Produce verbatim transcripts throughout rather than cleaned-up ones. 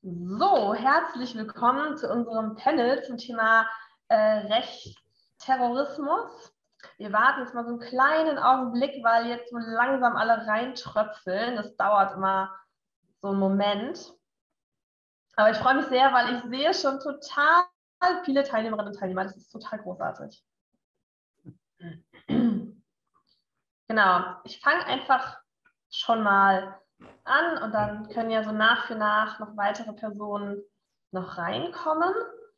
So, herzlich willkommen zu unserem Panel zum Thema äh, Rechtsterrorismus. Wir warten jetzt mal so einen kleinen Augenblick, weil jetzt so langsam alle reintröpfeln. Das dauert immer so einen Moment. Aber ich freue mich sehr, weil ich sehe schon total viele Teilnehmerinnen und Teilnehmer. Das ist total großartig. Genau, ich fange einfach schon mal an und dann können ja so nach für nach noch weitere Personen noch reinkommen.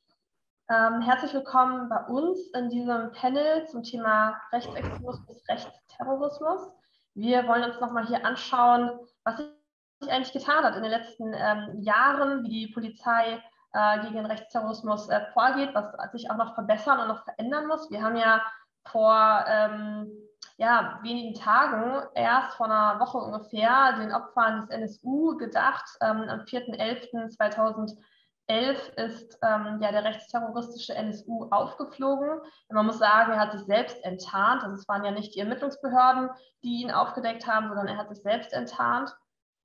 Ähm, herzlich willkommen bei uns in diesem Panel zum Thema Rechtsextremismus, Rechtsterrorismus. Wir wollen uns nochmal hier anschauen, was sich eigentlich getan hat in den letzten ähm, Jahren, wie die Polizei äh, gegen den Rechtsterrorismus äh, vorgeht, was sich auch noch verbessern und noch verändern muss. Wir haben ja vor ähm, ja, wenigen Tagen, erst vor einer Woche ungefähr, den Opfern des N S U gedacht. Ähm, am vierten elften zweitausendelf ist ähm, ja, der rechtsterroristische N S U aufgeflogen. Und man muss sagen, er hat sich selbst enttarnt. Also es waren ja nicht die Ermittlungsbehörden, die ihn aufgedeckt haben, sondern er hat sich selbst enttarnt.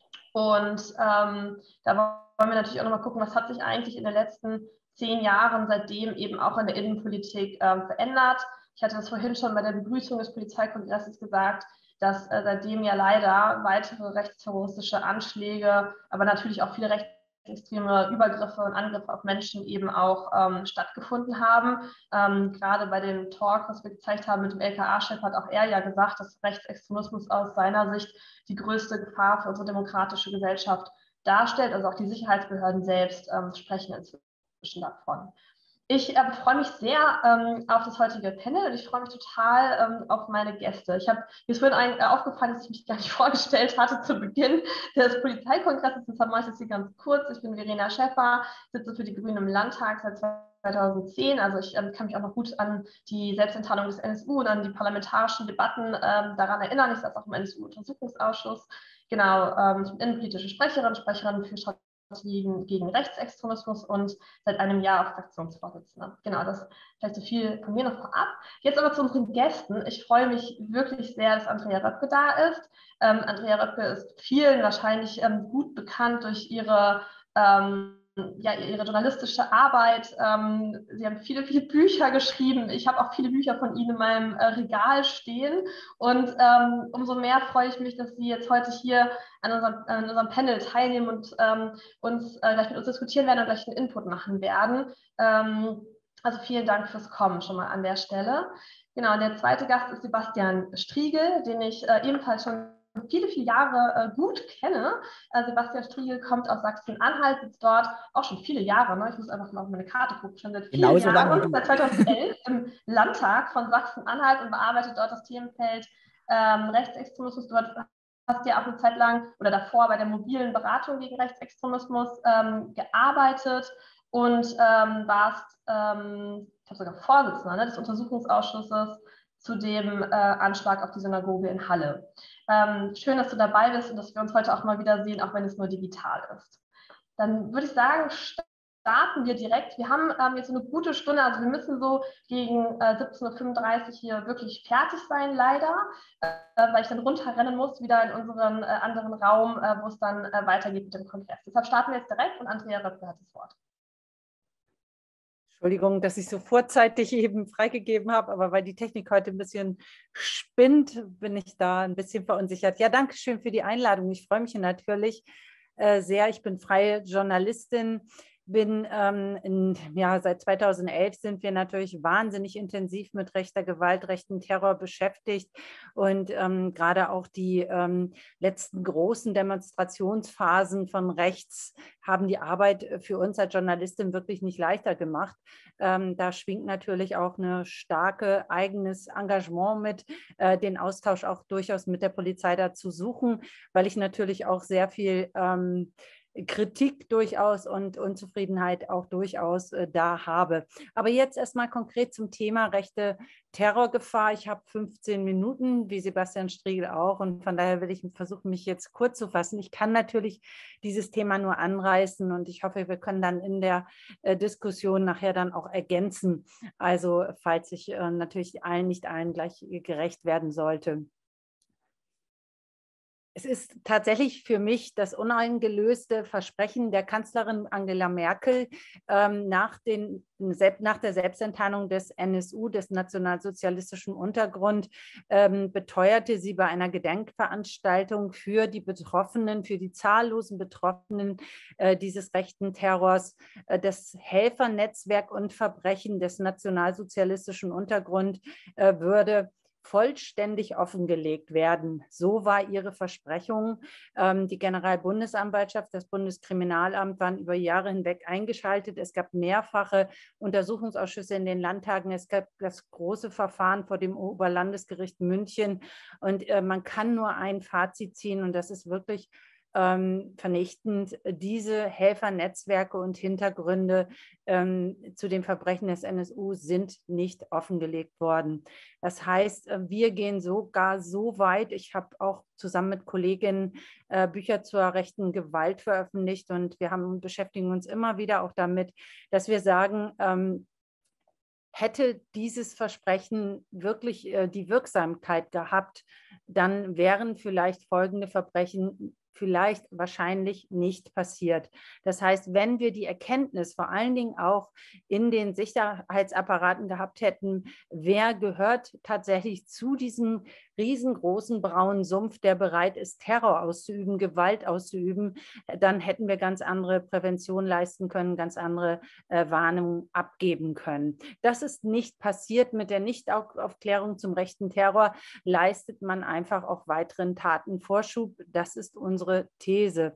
Und ähm, da wollen wir natürlich auch nochmal gucken, was hat sich eigentlich in den letzten zehn Jahren seitdem eben auch in der Innenpolitik ähm, verändert. Ich hatte das vorhin schon bei der Begrüßung des Polizeikongresses gesagt, dass äh, seitdem ja leider weitere rechtsterroristische Anschläge, aber natürlich auch viele rechtsextreme Übergriffe und Angriffe auf Menschen eben auch ähm, stattgefunden haben. Ähm, gerade bei dem Talk, was wir gezeigt haben mit dem L K A-Chef, hat auch er ja gesagt, dass Rechtsextremismus aus seiner Sicht die größte Gefahr für unsere demokratische Gesellschaft darstellt. Also auch die Sicherheitsbehörden selbst ähm, sprechen inzwischen davon. Ich äh, freue mich sehr ähm, auf das heutige Panel und ich freue mich total ähm, auf meine Gäste. Ich habe mir ist vorhin ein, äh, aufgefallen, dass ich mich gar nicht vorgestellt hatte zu Beginn des Polizeikongresses. Deshalb mache ich das hier ganz kurz. Ich bin Verena Schäffer, sitze für die Grünen im Landtag seit zweitausendzehn. Also ich ähm, kann mich auch noch gut an die Selbstenttarnung des N S U und an die parlamentarischen Debatten ähm, daran erinnern. Ich saß auch im N S U-Untersuchungsausschuss. Genau, ähm, ich bin innenpolitische Sprecherin, Sprecherin für Strategien gegen Rechtsextremismus und seit einem Jahr auch Fraktionsvorsitzende. Genau, das vielleicht so viel von mir noch vorab. Jetzt aber zu unseren Gästen. Ich freue mich wirklich sehr, dass Andrea Röpke da ist. Ähm, Andrea Röpke ist vielen wahrscheinlich ähm, gut bekannt durch ihre ähm, ja, ihre journalistische Arbeit. Ähm, sie haben viele, viele Bücher geschrieben. Ich habe auch viele Bücher von Ihnen in meinem äh, Regal stehen. Und ähm, umso mehr freue ich mich, dass Sie jetzt heute hier an unserem, an unserem Panel teilnehmen und ähm, uns äh, gleich mit uns diskutieren werden und gleich einen Input machen werden. Ähm, also vielen Dank fürs Kommen schon mal an der Stelle. Genau, und der zweite Gast ist Sebastian Striegel, den ich äh, ebenfalls schon viele, viele Jahre äh, gut kenne. Äh, Sebastian Striegel kommt aus Sachsen-Anhalt, sitzt dort auch schon viele Jahre. Ne? Ich muss einfach mal auf meine Karte gucken, schon seit vielen Genauso lange wie Jahren, du. seit zweitausendelf im Landtag von Sachsen-Anhalt und bearbeitet dort das Themenfeld ähm, Rechtsextremismus. Du hast ja auch eine Zeit lang oder davor bei der mobilen Beratung gegen Rechtsextremismus ähm, gearbeitet und ähm, warst, ähm, ich glaube sogar Vorsitzender ne, des Untersuchungsausschusses zu dem äh, Anschlag auf die Synagoge in Halle. Ähm, schön, dass du dabei bist und dass wir uns heute auch mal wieder sehen, auch wenn es nur digital ist. Dann würde ich sagen, starten wir direkt. Wir haben ähm, jetzt eine gute Stunde, also wir müssen so gegen äh, siebzehn Uhr fünfunddreißig hier wirklich fertig sein, leider, äh, weil ich dann runterrennen muss, wieder in unseren äh, anderen Raum, äh, wo es dann äh, weitergeht mit dem Kongress. Deshalb starten wir jetzt direkt und Andrea Röpke hat das Wort. Entschuldigung, dass ich so vorzeitig eben freigegeben habe, aber weil die Technik heute ein bisschen spinnt, bin ich da ein bisschen verunsichert. Ja, danke schön für die Einladung. Ich freue mich natürlich äh, sehr. Ich bin freie Journalistin, bin ähm, in, ja, seit zweitausendelf sind wir natürlich wahnsinnig intensiv mit rechter Gewalt, rechten Terror beschäftigt und ähm, gerade auch die ähm, letzten großen Demonstrationsphasen von rechts haben die Arbeit für uns als Journalistin wirklich nicht leichter gemacht. Ähm, da schwingt natürlich auch ein starke eigenes Engagement mit, äh, den Austausch auch durchaus mit der Polizei da zu suchen, weil ich natürlich auch sehr viel ähm, Kritik durchaus und Unzufriedenheit auch durchaus äh, da habe. Aber jetzt erstmal konkret zum Thema rechte Terrorgefahr. Ich habe fünfzehn Minuten, wie Sebastian Striegel auch, und von daher will ich versuchen, mich jetzt kurz zu fassen. Ich kann natürlich dieses Thema nur anreißen und ich hoffe, wir können dann in der äh, Diskussion nachher dann auch ergänzen. Also falls ich äh, natürlich allen, nicht allen gleich gerecht werden sollte. Es ist tatsächlich für mich das uneingelöste Versprechen der Kanzlerin Angela Merkel ähm, nach, den, nach der Selbstenttarnung des N S U, des nationalsozialistischen Untergrund, ähm, beteuerte sie bei einer Gedenkveranstaltung für die Betroffenen, für die zahllosen Betroffenen äh, dieses rechten Terrors, äh, das Helfernetzwerk und Verbrechen des nationalsozialistischen Untergrund äh, würde vollständig offengelegt werden. So war ihre Versprechung. Ähm, die Generalbundesanwaltschaft, das Bundeskriminalamt waren über Jahre hinweg eingeschaltet. Es gab mehrfache Untersuchungsausschüsse in den Landtagen. Es gab das große Verfahren vor dem Oberlandesgericht München. Und äh, man kann nur ein Fazit ziehen, und das ist wirklich Ähm, vernichtend. Diese Helfernetzwerke und Hintergründe ähm, zu den Verbrechen des N S U sind nicht offengelegt worden. Das heißt, wir gehen sogar so weit, ich habe auch zusammen mit Kolleginnen äh, Bücher zur rechten Gewalt veröffentlicht, und wir haben, beschäftigen uns immer wieder auch damit, dass wir sagen, ähm, hätte dieses Versprechen wirklich äh, die Wirksamkeit gehabt, dann wären vielleicht folgende Verbrechen vielleicht wahrscheinlich nicht passiert. Das heißt, wenn wir die Erkenntnis vor allen Dingen auch in den Sicherheitsapparaten gehabt hätten, wer gehört tatsächlich zu diesem riesengroßen braunen Sumpf, der bereit ist, Terror auszuüben, Gewalt auszuüben, dann hätten wir ganz andere Prävention leisten können, ganz andere äh, Warnungen abgeben können. Das ist nicht passiert. Mit der Nichtaufklärung zum rechten Terror leistet man einfach auch weiteren Taten Vorschub. Das ist unsere These.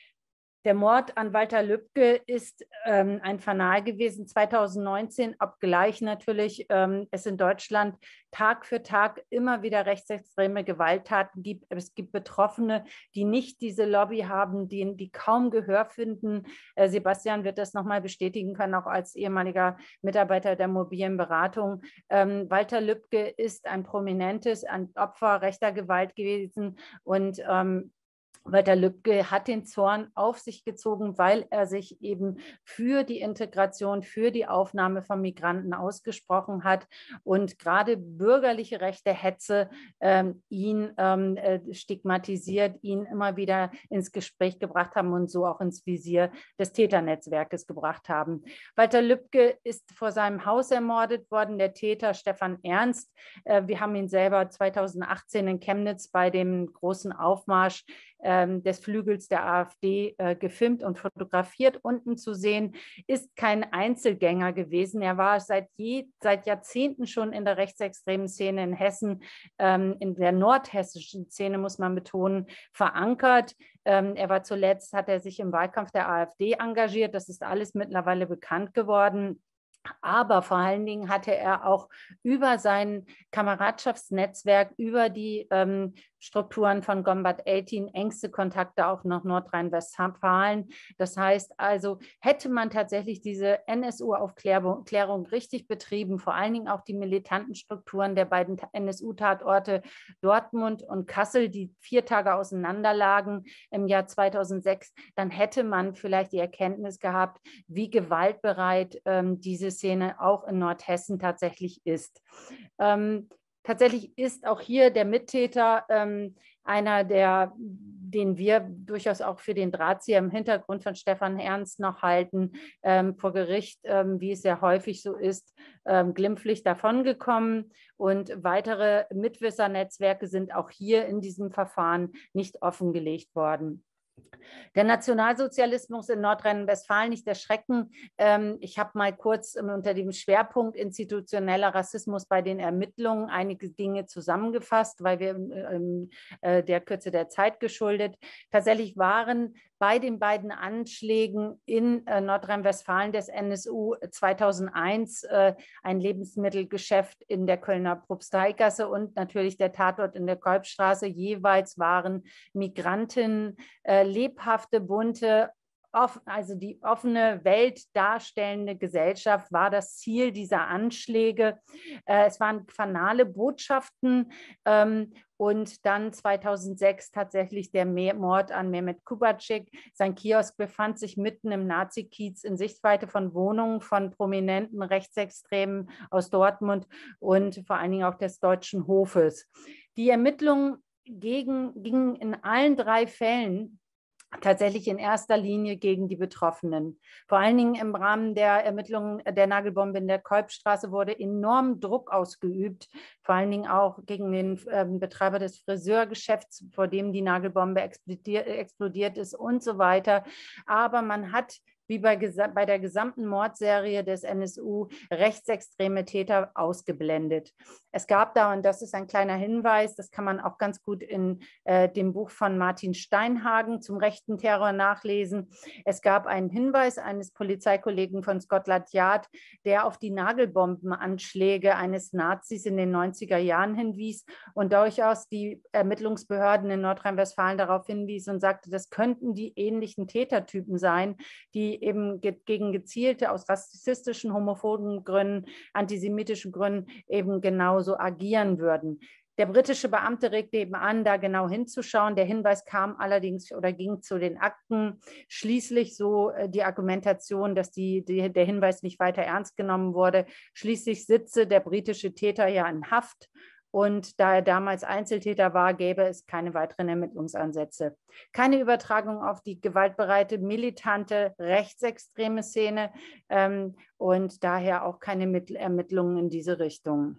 Der Mord an Walter Lübcke ist ähm, ein Fanal gewesen zweitausendneunzehn, obgleich natürlich ähm, es in Deutschland Tag für Tag immer wieder rechtsextreme Gewalttaten gibt. Es gibt Betroffene, die nicht diese Lobby haben, die, die kaum Gehör finden. Äh, Sebastian wird das nochmal bestätigen können, auch als ehemaliger Mitarbeiter der mobilen Beratung. Ähm, Walter Lübcke ist ein prominentes, ein Opfer rechter Gewalt gewesen, und ähm, Walter Lübcke hat den Zorn auf sich gezogen, weil er sich eben für die Integration, für die Aufnahme von Migranten ausgesprochen hat, und gerade bürgerliche rechte Hetze ähm, ihn ähm, stigmatisiert, ihn immer wieder ins Gespräch gebracht haben und so auch ins Visier des Täternetzwerkes gebracht haben. Walter Lübcke ist vor seinem Haus ermordet worden, der Täter Stefan Ernst. Äh, wir haben ihn selber zweitausendachtzehn in Chemnitz bei dem großen Aufmarsch des Flügels der AfD äh, gefilmt und fotografiert. Unten zu sehen, ist kein Einzelgänger gewesen. Er war seit, je, seit Jahrzehnten schon in der rechtsextremen Szene in Hessen, ähm, in der nordhessischen Szene, muss man betonen, verankert. Ähm, er war zuletzt, hat er sich im Wahlkampf der AfD engagiert. Das ist alles mittlerweile bekannt geworden. Aber vor allen Dingen hatte er auch über sein Kameradschaftsnetzwerk, über die ähm, Strukturen von Combat achtzehn engste Kontakte auch nach Nordrhein-Westfalen. Das heißt also, hätte man tatsächlich diese N S U-Aufklärung richtig betrieben, vor allen Dingen auch die militanten Strukturen der beiden N S U-Tatorte Dortmund und Kassel, die vier Tage auseinander lagen im Jahr zweitausendsechs, dann hätte man vielleicht die Erkenntnis gehabt, wie gewaltbereit ähm, diese Szene auch in Nordhessen tatsächlich ist. Ähm, tatsächlich ist auch hier der Mittäter ähm, einer, der, den wir durchaus auch für den Drahtzieher im Hintergrund von Stefan Ernst noch halten, ähm, vor Gericht, ähm, wie es ja häufig so ist, ähm, glimpflich davongekommen. Und weitere Mitwissernetzwerke sind auch hier in diesem Verfahren nicht offengelegt worden. Der Nationalsozialismus in Nordrhein-Westfalen, nicht erschrecken. Ähm, ich habe mal kurz unter dem Schwerpunkt institutioneller Rassismus bei den Ermittlungen einige Dinge zusammengefasst, weil wir ähm, äh, der Kürze der Zeit geschuldet. Tatsächlich waren bei den beiden Anschlägen in äh, Nordrhein-Westfalen des N S U zweitausendeins äh, ein Lebensmittelgeschäft in der Kölner Propsteigasse und natürlich der Tatort in der Kolbstraße. Jeweils waren Migranten, äh, lebhafte, bunte, also die offene Welt darstellende Gesellschaft war das Ziel dieser Anschläge. Es waren fanale Botschaften und dann zweitausendsechs tatsächlich der Mord an Mehmet Kubacik. Sein Kiosk befand sich mitten im Nazi-Kiez in Sichtweite von Wohnungen von prominenten Rechtsextremen aus Dortmund und vor allen Dingen auch des Deutschen Hofes. Die Ermittlungen gegen, ging in allen drei Fällen tatsächlich in erster Linie gegen die Betroffenen. Vor allen Dingen im Rahmen der Ermittlungen der Nagelbombe in der Kolbstraße wurde enorm Druck ausgeübt, vor allen Dingen auch gegen den äh, Betreiber des Friseurgeschäfts, vor dem die Nagelbombe explodiert, explodiert ist und so weiter. Aber man hat wie bei, bei der gesamten Mordserie des N S U rechtsextreme Täter ausgeblendet. Es gab da, und das ist ein kleiner Hinweis, das kann man auch ganz gut in äh, dem Buch von Martin Steinhagen zum rechten Terror nachlesen. Es gab einen Hinweis eines Polizeikollegen von Scotland Yard, der auf die Nagelbombenanschläge eines Nazis in den neunziger Jahren hinwies und durchaus die Ermittlungsbehörden in Nordrhein-Westfalen darauf hinwies und sagte, das könnten die ähnlichen Tätertypen sein, die eben ge gegen gezielte, aus rassistischen, homophoben Gründen, antisemitischen Gründen eben genauso agieren würden. Der britische Beamte regte eben an, da genau hinzuschauen. Der Hinweis kam allerdings oder ging zu den Akten. Schließlich so die Argumentation, dass die, die, der Hinweis nicht weiter ernst genommen wurde. Schließlich sitze der britische Täter ja in Haft. Und da er damals Einzeltäter war, gäbe es keine weiteren Ermittlungsansätze. Keine Übertragung auf die gewaltbereite, militante, rechtsextreme Szene ähm, und daher auch keine Ermittlungen in diese Richtung.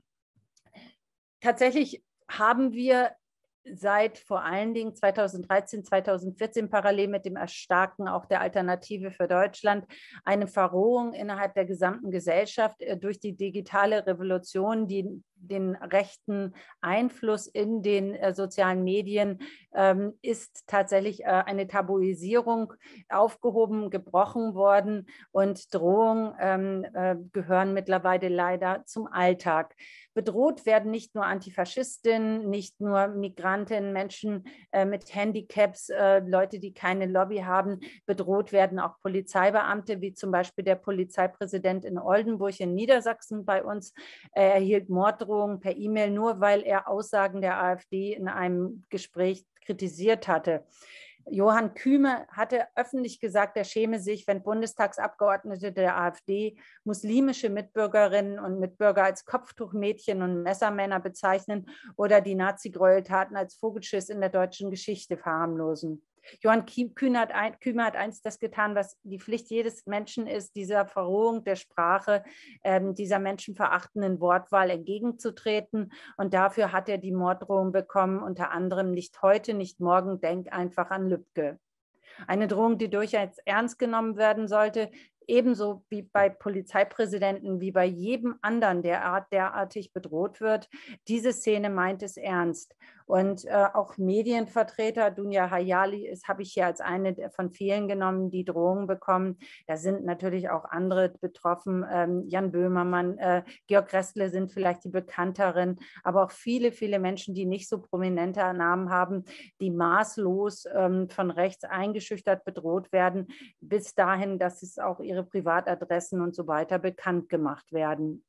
Tatsächlich haben wir seit vor allen Dingen zweitausenddreizehn, zweitausendvierzehn parallel mit dem Erstarken auch der Alternative für Deutschland eine Verrohung innerhalb der gesamten Gesellschaft durch die digitale Revolution, die den rechten Einfluss in den äh, sozialen Medien ähm, ist tatsächlich äh, eine Tabuisierung aufgehoben, gebrochen worden und Drohungen ähm, äh, gehören mittlerweile leider zum Alltag. Bedroht werden nicht nur Antifaschistinnen, nicht nur Migrantinnen, Menschen äh, mit Handicaps, äh, Leute, die keine Lobby haben. Bedroht werden auch Polizeibeamte, wie zum Beispiel der Polizeipräsident in Oldenburg in Niedersachsen bei uns. Er erhielt Morddrohungen per E-Mail, nur weil er Aussagen der AfD in einem Gespräch kritisiert hatte. Johann Kühme hatte öffentlich gesagt, er schäme sich, wenn Bundestagsabgeordnete der AfD muslimische Mitbürgerinnen und Mitbürger als Kopftuchmädchen und Messermänner bezeichnen oder die Nazi-Gräueltaten als Vogelschiss in der deutschen Geschichte verharmlosen. Johann Kühne hat, ein, Kühne hat eins das getan, was die Pflicht jedes Menschen ist, dieser Verrohung der Sprache, ähm, dieser menschenverachtenden Wortwahl entgegenzutreten. Und dafür hat er die Morddrohung bekommen, unter anderem nicht heute, nicht morgen, denk einfach an Lübcke. Eine Drohung, die durchaus ernst genommen werden sollte, ebenso wie bei Polizeipräsidenten, wie bei jedem anderen, der derartig bedroht wird. Diese Szene meint es ernst. Und äh, auch Medienvertreter, Dunja Hayali, ist habe ich hier als eine von vielen genommen, die Drohungen bekommen. Da sind natürlich auch andere betroffen. Ähm, Jan Böhmermann, äh, Georg Restle sind vielleicht die bekannteren, aber auch viele, viele Menschen, die nicht so prominente Namen haben, die maßlos ähm, von rechts eingeschüchtert bedroht werden, bis dahin, dass es auch ihre Privatadressen und so weiter bekannt gemacht werden.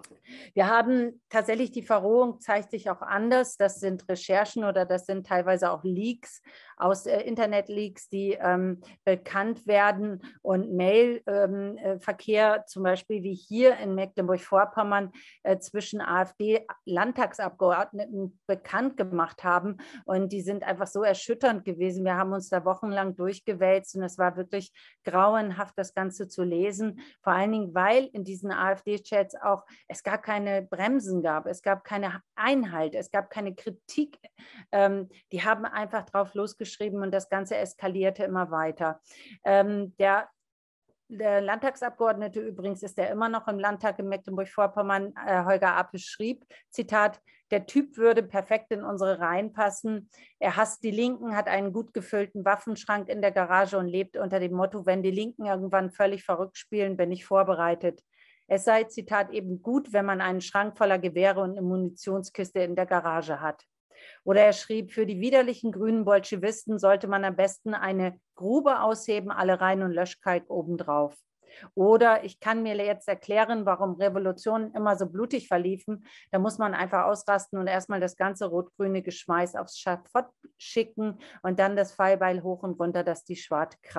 Wir haben tatsächlich, die Verrohung zeigt sich auch anders. Das sind Recherchen oder das sind teilweise auch Leaks aus äh, Internetleaks, die ähm, bekannt werden und Mailverkehr ähm, zum Beispiel wie hier in Mecklenburg-Vorpommern äh, zwischen AfD-Landtagsabgeordneten bekannt gemacht haben. Und die sind einfach so erschütternd gewesen. Wir haben uns da wochenlang durchgewälzt und es war wirklich grauenhaft, das Ganze zu lesen. Vor allen Dingen, weil in diesen AfD-Chats auch es gar keine Bremsen gab, es gab keine Einhalt, es gab keine Kritik. Ähm, die haben einfach drauf losgeschrieben und das Ganze eskalierte immer weiter. Ähm, der Der Landtagsabgeordnete übrigens ist er immer noch im Landtag in Mecklenburg-Vorpommern, äh, Holger Apel, schrieb, Zitat, der Typ würde perfekt in unsere Reihen passen. Er hasst die Linken, hat einen gut gefüllten Waffenschrank in der Garage und lebt unter dem Motto, wenn die Linken irgendwann völlig verrückt spielen, bin ich vorbereitet. Es sei, Zitat, eben gut, wenn man einen Schrank voller Gewehre und eine Munitionskiste in der Garage hat. Oder er schrieb, für die widerlichen grünen Bolschewisten sollte man am besten eine Grube ausheben, alle Rein- und Löschkalk obendrauf. Oder ich kann mir jetzt erklären, warum Revolutionen immer so blutig verliefen. Da muss man einfach ausrasten und erstmal das ganze rot-grüne Geschmeiß aufs Schafott schicken und dann das Fallbeil hoch und runter, dass die Schwarte kracht.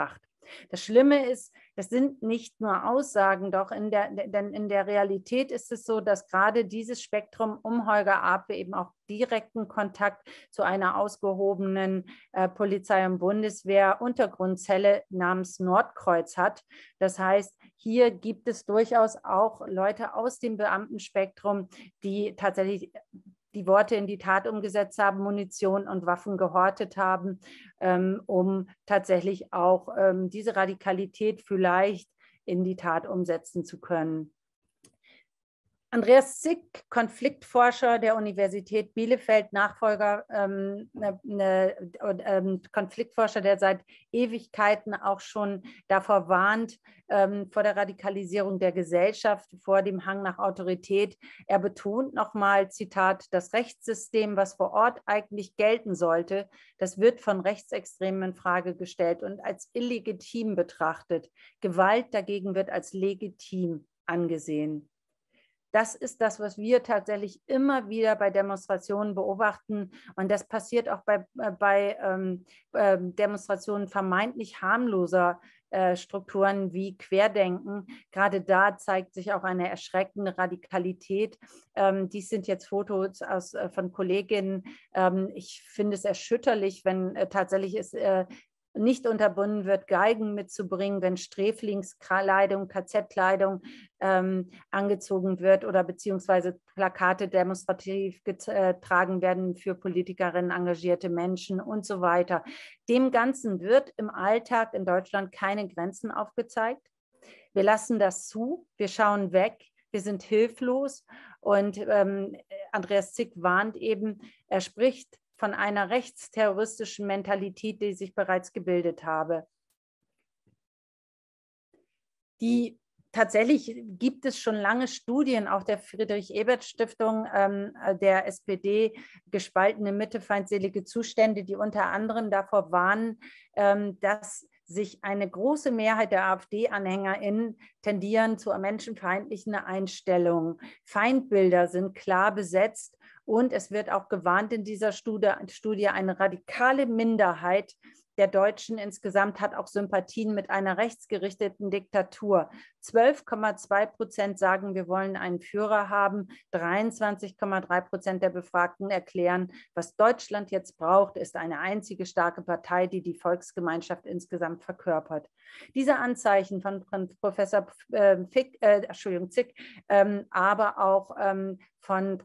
Das Schlimme ist, das sind nicht nur Aussagen, doch in der, denn in der Realität ist es so, dass gerade dieses Spektrum um Holger Ape eben auch direkten Kontakt zu einer ausgehobenen äh, Polizei- und Bundeswehr-Untergrundzelle namens Nordkreuz hat. Das heißt, hier gibt es durchaus auch Leute aus dem Beamtenspektrum, die tatsächlich die Worte in die Tat umgesetzt haben, Munition und Waffen gehortet haben, ähm, um tatsächlich auch ähm, diese Radikalität vielleicht in die Tat umsetzen zu können. Andreas Zick, Konfliktforscher der Universität Bielefeld, Nachfolger, ähm, ne, ne, äh, Konfliktforscher, der seit Ewigkeiten auch schon davor warnt, ähm, vor der Radikalisierung der Gesellschaft, vor dem Hang nach Autorität. Er betont nochmal, Zitat, das Rechtssystem, was vor Ort eigentlich gelten sollte, das wird von Rechtsextremen in Frage gestellt und als illegitim betrachtet. Gewalt dagegen wird als legitim angesehen. Das ist das, was wir tatsächlich immer wieder bei Demonstrationen beobachten. Und das passiert auch bei, bei ähm, äh, Demonstrationen vermeintlich harmloser äh, Strukturen wie Querdenken. Gerade da zeigt sich auch eine erschreckende Radikalität. Ähm, dies sind jetzt Fotos aus, äh, von Kolleginnen. Ähm, ich finde es erschütterlich, wenn äh, tatsächlich es äh, nicht unterbunden wird, Geigen mitzubringen, wenn Sträflingskleidung, K Z-Kleidung ähm, angezogen wird oder beziehungsweise Plakate demonstrativ getragen werden für Politikerinnen, engagierte Menschen und so weiter. Dem Ganzen wird im Alltag in Deutschland keine Grenzen aufgezeigt. Wir lassen das zu, wir schauen weg, wir sind hilflos und ähm, Andreas Zick warnt eben, er spricht von einer rechtsterroristischen Mentalität, die sich bereits gebildet habe. Die tatsächlich gibt es schon lange Studien, auch der Friedrich-Ebert-Stiftung, ähm, der S P D, gespaltene Mitte, feindselige Zustände, die unter anderem davor warnen, ähm, dass sich eine große Mehrheit der AfD-AnhängerInnen tendieren zu menschenfeindlichen Einstellungen. Feindbilder sind klar besetzt und es wird auch gewarnt in dieser Studie, Studie eine radikale Minderheit der Deutschen insgesamt hat auch Sympathien mit einer rechtsgerichteten Diktatur. zwölf Komma zwei Prozent sagen, wir wollen einen Führer haben. dreiundzwanzig Komma drei Prozent der Befragten erklären, was Deutschland jetzt braucht, ist eine einzige starke Partei, die die Volksgemeinschaft insgesamt verkörpert. Diese Anzeichen von, von Professor äh, Fick, äh, Entschuldigung, Zick, ähm, aber auch ähm, von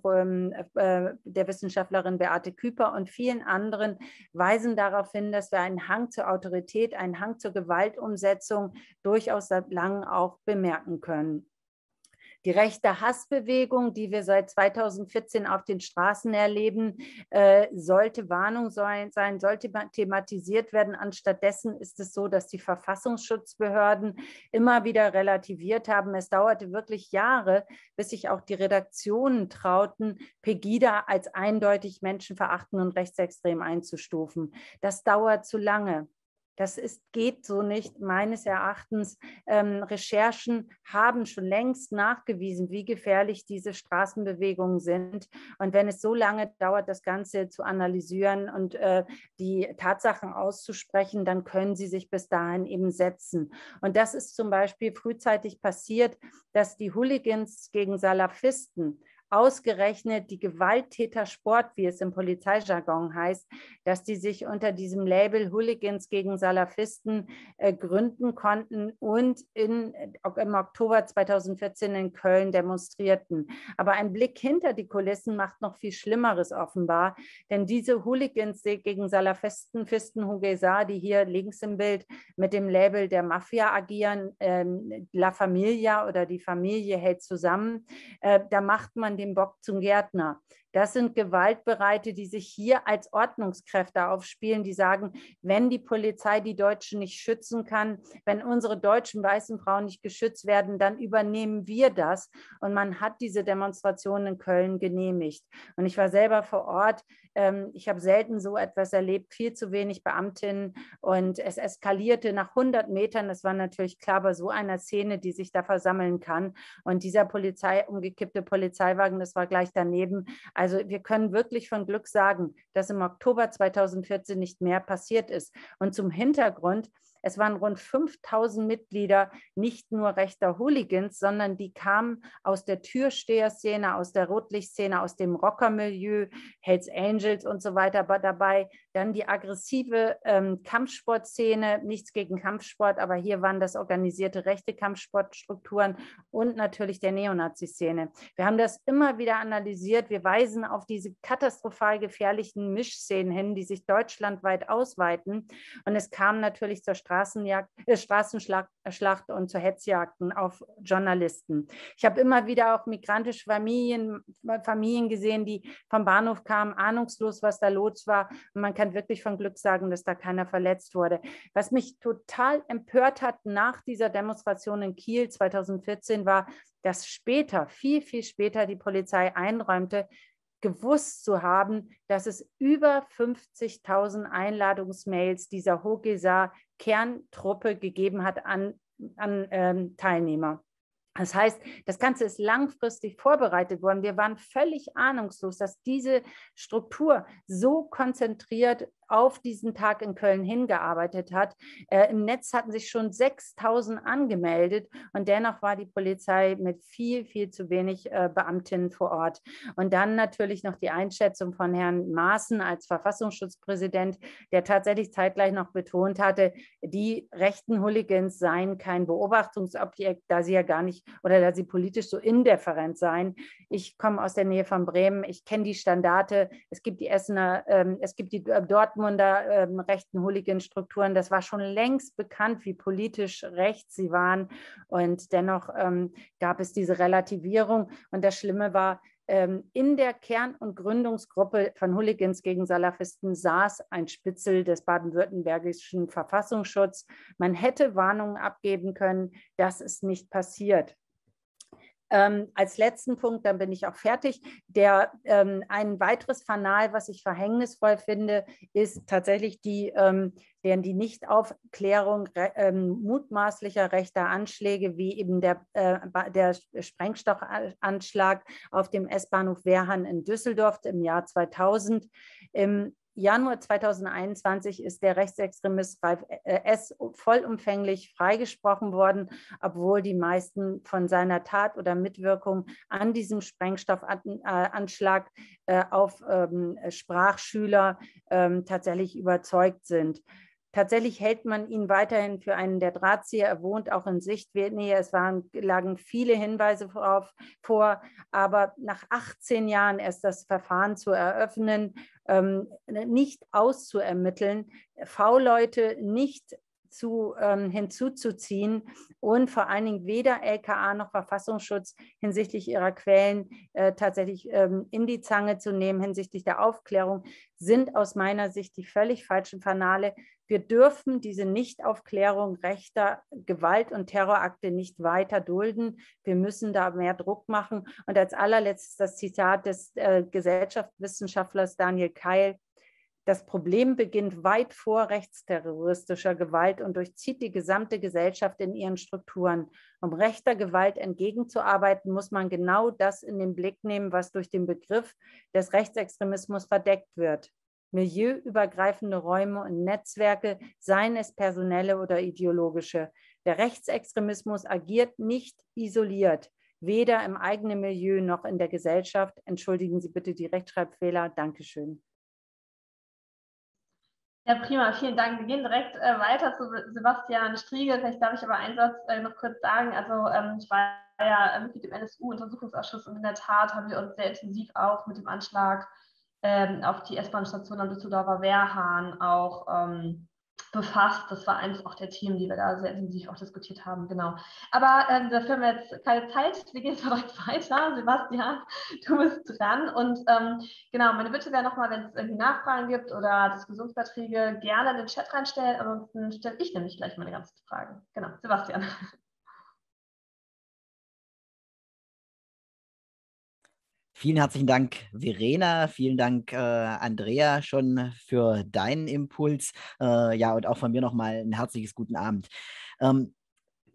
äh, der Wissenschaftlerin Beate Küper und vielen anderen weisen darauf hin, dass wir einen Hang zur Autorität, einen Hang zur Gewaltumsetzung durchaus seit langem auch bemerken können. Die rechte Hassbewegung, die wir seit zweitausendvierzehn auf den Straßen erleben, äh, sollte Warnung sein, sein, sollte thematisiert werden. Anstattdessen ist es so, dass die Verfassungsschutzbehörden immer wieder relativiert haben. Es dauerte wirklich Jahre, bis sich auch die Redaktionen trauten, Pegida als eindeutig menschenverachtend und rechtsextrem einzustufen. Das dauert zu lange. Das ist, geht so nicht, meines Erachtens. Ähm, Recherchen haben schon längst nachgewiesen, wie gefährlich diese Straßenbewegungen sind. Und wenn es so lange dauert, das Ganze zu analysieren und äh, die Tatsachen auszusprechen, dann können sie sich bis dahin eben setzen. Und das ist zum Beispiel frühzeitig passiert, dass die Hooligans gegen Salafisten ausgerechnet die Gewalttätersport, wie es im Polizeijargon heißt, dass die sich unter diesem Label Hooligans gegen Salafisten äh, gründen konnten und in, im Oktober zweitausendvierzehn in Köln demonstrierten. Aber ein Blick hinter die Kulissen macht noch viel Schlimmeres offenbar, denn diese Hooligans gegen Salafisten, Fisten, Hugesar, die hier links im Bild mit dem Label der Mafia agieren, ähm, La Familia oder die Familie hält zusammen, äh, da macht man den Bock zum Gärtner. Das sind Gewaltbereite, die sich hier als Ordnungskräfte aufspielen, die sagen, wenn die Polizei die Deutschen nicht schützen kann, wenn unsere deutschen weißen Frauen nicht geschützt werden, dann übernehmen wir das. Und man hat diese Demonstration in Köln genehmigt. Und ich war selber vor Ort. Ich habe selten so etwas erlebt, viel zu wenig Beamtinnen. Und es eskalierte nach hundert Metern. Das war natürlich klar bei so einer Szene, die sich da versammeln kann. Und dieser Polizei, umgekippte Polizeiwagen, das war gleich daneben. Also wir können wirklich von Glück sagen, dass im Oktober zweitausendvierzehn nicht mehr passiert ist. Und zum Hintergrund, Es waren rund fünftausend Mitglieder, nicht nur rechter Hooligans, sondern die kamen aus der Türsteher-Szene, aus der Rotlichtszene, aus dem Rockermilieu, Hells Angels und so weiter dabei. Dann die aggressive ähm, Kampfsportszene, nichts gegen Kampfsport, aber hier waren das organisierte rechte Kampfsportstrukturen und natürlich der Neonazi-Szene. Wir haben das immer wieder analysiert. Wir weisen auf diese katastrophal gefährlichen Mischszenen hin, die sich deutschlandweit ausweiten. Und es kam natürlich zur Straßenjagd, äh, Straßenschlacht und zu Hetzjagden auf Journalisten. Ich habe immer wieder auch migrantische Familien, Familien gesehen, die vom Bahnhof kamen, ahnungslos, was da los war. Und man kann wirklich von Glück sagen, dass da keiner verletzt wurde. Was mich total empört hat nach dieser Demonstration in Kiel zweitausendvierzehn war, dass später, viel, viel später die Polizei einräumte, gewusst zu haben, dass es über fünfzigtausend Einladungsmails dieser Hogeisa-Kerntruppe gegeben hat an, an ähm, Teilnehmer. Das heißt, das Ganze ist langfristig vorbereitet worden. Wir waren völlig ahnungslos, dass diese Struktur so konzentriert auf diesen Tag in Köln hingearbeitet hat. Äh, Im Netz hatten sich schon sechstausend angemeldet und dennoch war die Polizei mit viel, viel zu wenig äh, Beamtinnen vor Ort. Und dann natürlich noch die Einschätzung von Herrn Maaßen als Verfassungsschutzpräsident, der tatsächlich zeitgleich noch betont hatte, die rechten Hooligans seien kein Beobachtungsobjekt, da sie ja gar nicht oder da sie politisch so indifferent seien. Ich komme aus der Nähe von Bremen, ich kenne die Standarte, es gibt die Essener, ähm, es gibt die äh, Dortmunder ähm, rechten Hooligan-Strukturen. Das war schon längst bekannt, wie politisch rechts sie waren. Und dennoch ähm, gab es diese Relativierung. Und das Schlimme war, ähm, in der Kern- und Gründungsgruppe von Hooligans gegen Salafisten saß ein Spitzel des baden-württembergischen Verfassungsschutzes. Man hätte Warnungen abgeben können, dass es nicht passiert. Ähm, als letzten Punkt, dann bin ich auch fertig. Der, ähm, ein weiteres Fanal, was ich verhängnisvoll finde, ist tatsächlich die, ähm, deren die Nichtaufklärung re, ähm, mutmaßlicher rechter Anschläge, wie eben der, äh, der Sprengstoffanschlag auf dem S-Bahnhof Wehrhahn in Düsseldorf im Jahr zweitausend. Im Januar zweitausendeinundzwanzig ist der Rechtsextremist Ralf S. vollumfänglich freigesprochen worden, obwohl die meisten von seiner Tat oder Mitwirkung an diesem Sprengstoffanschlag auf Sprachschüler tatsächlich überzeugt sind. Tatsächlich hält man ihn weiterhin für einen der Drahtzieher. Er wohnt auch in Sichtnähe. Es waren, lagen viele Hinweise vor, vor, aber nach achtzehn Jahren erst das Verfahren zu eröffnen, ähm, nicht auszuermitteln, V-Leute nicht zu, ähm, hinzuzuziehen und vor allen Dingen weder L K A noch Verfassungsschutz hinsichtlich ihrer Quellen äh, tatsächlich ähm, in die Zange zu nehmen hinsichtlich der Aufklärung, sind aus meiner Sicht die völlig falschen Fanale. Wir dürfen diese Nichtaufklärung rechter Gewalt- und Terrorakte nicht weiter dulden. Wir müssen da mehr Druck machen. Und als allerletztes das Zitat des äh, Gesellschaftswissenschaftlers Daniel Keil: Das Problem beginnt weit vor rechtsterroristischer Gewalt und durchzieht die gesamte Gesellschaft in ihren Strukturen. Um rechter Gewalt entgegenzuarbeiten, muss man genau das in den Blick nehmen, was durch den Begriff des Rechtsextremismus verdeckt wird. Milieuübergreifende Räume und Netzwerke, seien es personelle oder ideologische. Der Rechtsextremismus agiert nicht isoliert, weder im eigenen Milieu noch in der Gesellschaft. Entschuldigen Sie bitte die Rechtschreibfehler. Dankeschön. Ja, prima, vielen Dank. Wir gehen direkt äh, weiter zu Sebastian Striegel. Vielleicht darf ich aber einen Satz äh, noch kurz sagen. Also ähm, ich war ja Mitglied im N S U-Untersuchungsausschuss und in der Tat haben wir uns sehr intensiv auch mit dem Anschlag ähm, auf die S-Bahn-Station am Düsseldorfer Wehrhahn auch ähm, befasst. Das war eines auch der Themen, die wir da sehr intensiv auch diskutiert haben. Genau. Aber ähm, dafür haben wir jetzt keine Zeit. Wir gehen direkt weiter. Sebastian, du bist dran. Und ähm, genau, meine Bitte wäre nochmal, wenn es irgendwie Nachfragen gibt oder Diskussionsbeiträge, gerne in den Chat reinstellen. Ansonsten stelle ich nämlich gleich meine ganzen Fragen. Genau, Sebastian. Vielen herzlichen Dank, Verena. Vielen Dank, äh, Andrea, schon für deinen Impuls. Äh, ja, und auch von mir nochmal ein herzliches guten Abend. Ähm,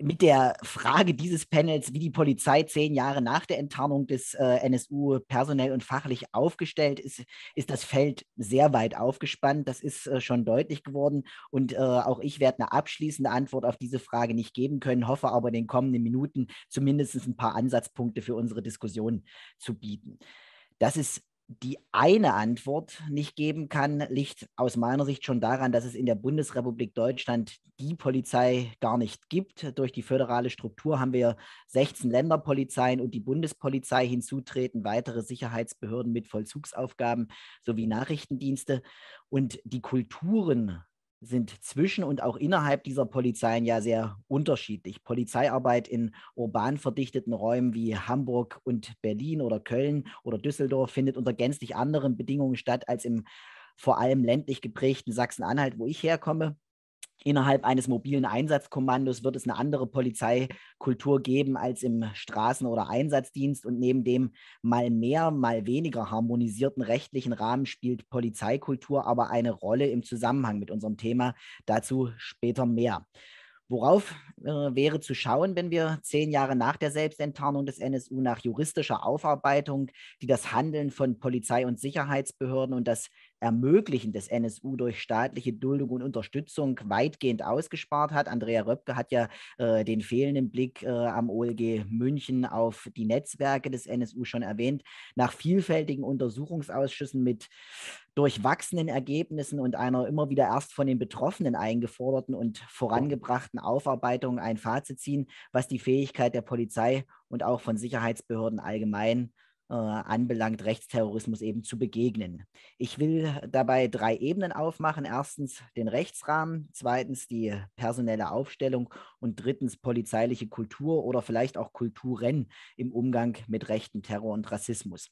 mit der Frage dieses Panels, wie die Polizei zehn Jahre nach der Enttarnung des äh, N S U personell und fachlich aufgestellt ist, ist das Feld sehr weit aufgespannt. Das ist äh, schon deutlich geworden. Und äh, auch ich werde eine abschließende Antwort auf diese Frage nicht geben können, hoffe aber in den kommenden Minuten zumindest ein paar Ansatzpunkte für unsere Diskussion zu bieten. Das ist die eine Antwort nicht geben kann, liegt aus meiner Sicht schon daran, dass es in der Bundesrepublik Deutschland die Polizei gar nicht gibt. Durch die föderale Struktur haben wir sechzehn Länderpolizeien und die Bundespolizei hinzutreten, weitere Sicherheitsbehörden mit Vollzugsaufgaben sowie Nachrichtendienste. Und die Kulturen sind zwischen und auch innerhalb dieser Polizeien ja sehr unterschiedlich. Polizeiarbeit in urban verdichteten Räumen wie Hamburg und Berlin oder Köln oder Düsseldorf findet unter gänzlich anderen Bedingungen statt als im vor allem ländlich geprägten Sachsen-Anhalt, wo ich herkomme. Innerhalb eines mobilen Einsatzkommandos wird es eine andere Polizeikultur geben als im Straßen- oder Einsatzdienst. Und neben dem mal mehr, mal weniger harmonisierten rechtlichen Rahmen spielt Polizeikultur aber eine Rolle im Zusammenhang mit unserem Thema. Dazu später mehr. Worauf äh, wäre zu schauen, wenn wir zehn Jahre nach der Selbstenttarnung des N S U nach juristischer Aufarbeitung, die das Handeln von Polizei- und Sicherheitsbehörden und das Ermöglichen des N S U durch staatliche Duldung und Unterstützung weitgehend ausgespart hat. Andrea Röpke hat ja äh, den fehlenden Blick äh, am O L G München auf die Netzwerke des N S U schon erwähnt. Nach vielfältigen Untersuchungsausschüssen mit durchwachsenen Ergebnissen und einer immer wieder erst von den Betroffenen eingeforderten und vorangebrachten Aufarbeitung ein Fazit ziehen, was die Fähigkeit der Polizei und auch von Sicherheitsbehörden allgemein äh, anbelangt, Rechtsterrorismus eben zu begegnen. Ich will dabei drei Ebenen aufmachen. Erstens den Rechtsrahmen, zweitens die personelle Aufstellung und drittens polizeiliche Kultur oder vielleicht auch Kulturen im Umgang mit rechten Terror und Rassismus.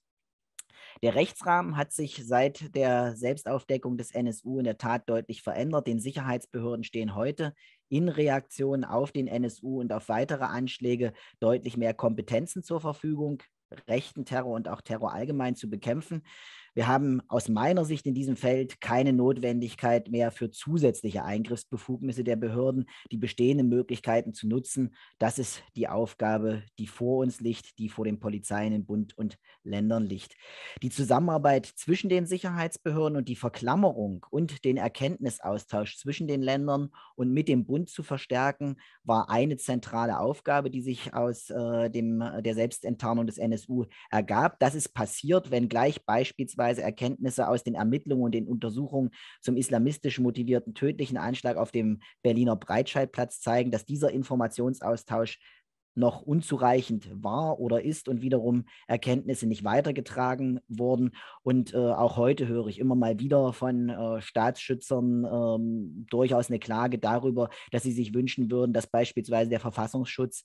Der Rechtsrahmen hat sich seit der Selbstaufdeckung des N S U in der Tat deutlich verändert. Den Sicherheitsbehörden stehen heute in Reaktion auf den N S U und auf weitere Anschläge deutlich mehr Kompetenzen zur Verfügung, rechten Terror und auch Terror allgemein zu bekämpfen. Wir haben aus meiner Sicht in diesem Feld keine Notwendigkeit mehr für zusätzliche Eingriffsbefugnisse der Behörden, die bestehenden Möglichkeiten zu nutzen. Das ist die Aufgabe, die vor uns liegt, die vor den Polizeien in Bund und Ländern liegt. Die Zusammenarbeit zwischen den Sicherheitsbehörden und die Verklammerung und den Erkenntnisaustausch zwischen den Ländern und mit dem Bund zu verstärken, war eine zentrale Aufgabe, die sich aus äh, dem, der Selbstenttarnung des N S U ergab. Das ist passiert, wenngleich beispielsweise Erkenntnisse aus den Ermittlungen und den Untersuchungen zum islamistisch motivierten tödlichen Anschlag auf dem Berliner Breitscheidplatz zeigen, dass dieser Informationsaustausch noch unzureichend war oder ist und wiederum Erkenntnisse nicht weitergetragen wurden. Und äh, auch heute höre ich immer mal wieder von äh, Staatsschützern ähm, durchaus eine Klage darüber, dass sie sich wünschen würden, dass beispielsweise der Verfassungsschutz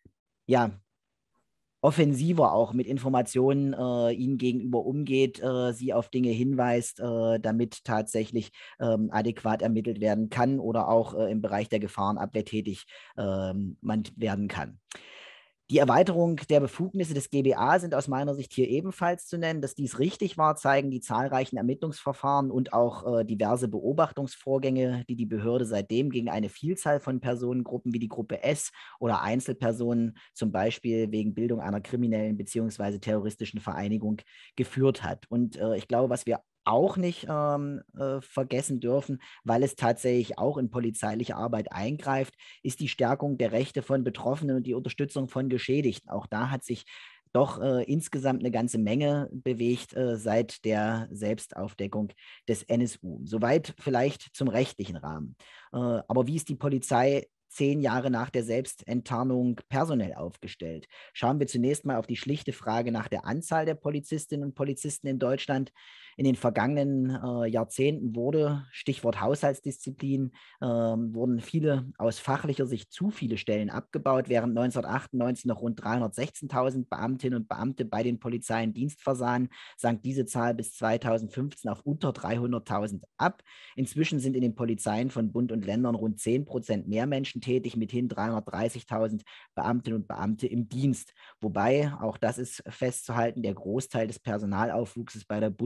ja offensiver auch mit Informationen äh, ihnen gegenüber umgeht, äh, sie auf Dinge hinweist, äh, damit tatsächlich ähm, adäquat ermittelt werden kann oder auch äh, im Bereich der Gefahrenabwehr tätig ähm, man werden kann. Die Erweiterung der Befugnisse des G B A sind aus meiner Sicht hier ebenfalls zu nennen. Dass dies richtig war, zeigen die zahlreichen Ermittlungsverfahren und auch äh, diverse Beobachtungsvorgänge, die die Behörde seitdem gegen eine Vielzahl von Personengruppen wie die Gruppe S oder Einzelpersonen, zum Beispiel wegen Bildung einer kriminellen bzw. terroristischen Vereinigung, geführt hat. Und äh, ich glaube, was wir auch nicht ähm, äh, vergessen dürfen, weil es tatsächlich auch in polizeiliche Arbeit eingreift, ist die Stärkung der Rechte von Betroffenen und die Unterstützung von Geschädigten. Auch da hat sich doch äh, insgesamt eine ganze Menge bewegt äh, seit der Selbstaufdeckung des N S U. Soweit vielleicht zum rechtlichen Rahmen. Äh, aber wie ist die Polizei zehn Jahre nach der Selbstenttarnung personell aufgestellt? Schauen wir zunächst mal auf die schlichte Frage nach der Anzahl der Polizistinnen und Polizisten in Deutschland. In den vergangenen äh, Jahrzehnten wurde, Stichwort Haushaltsdisziplin, äh, wurden viele aus fachlicher Sicht zu viele Stellen abgebaut, während neunzehnhundertachtundneunzig noch rund dreihundertsechzehntausend Beamtinnen und Beamte bei den Polizeien Dienst versahen, sank diese Zahl bis zweitausendfünfzehn auf unter dreihunderttausend ab. Inzwischen sind in den Polizeien von Bund und Ländern rund zehn Prozent mehr Menschen tätig, mithin dreihundertdreißigtausend Beamtinnen und Beamte im Dienst. Wobei, auch das ist festzuhalten, der Großteil des Personalaufwuchses bei der Bundespolizei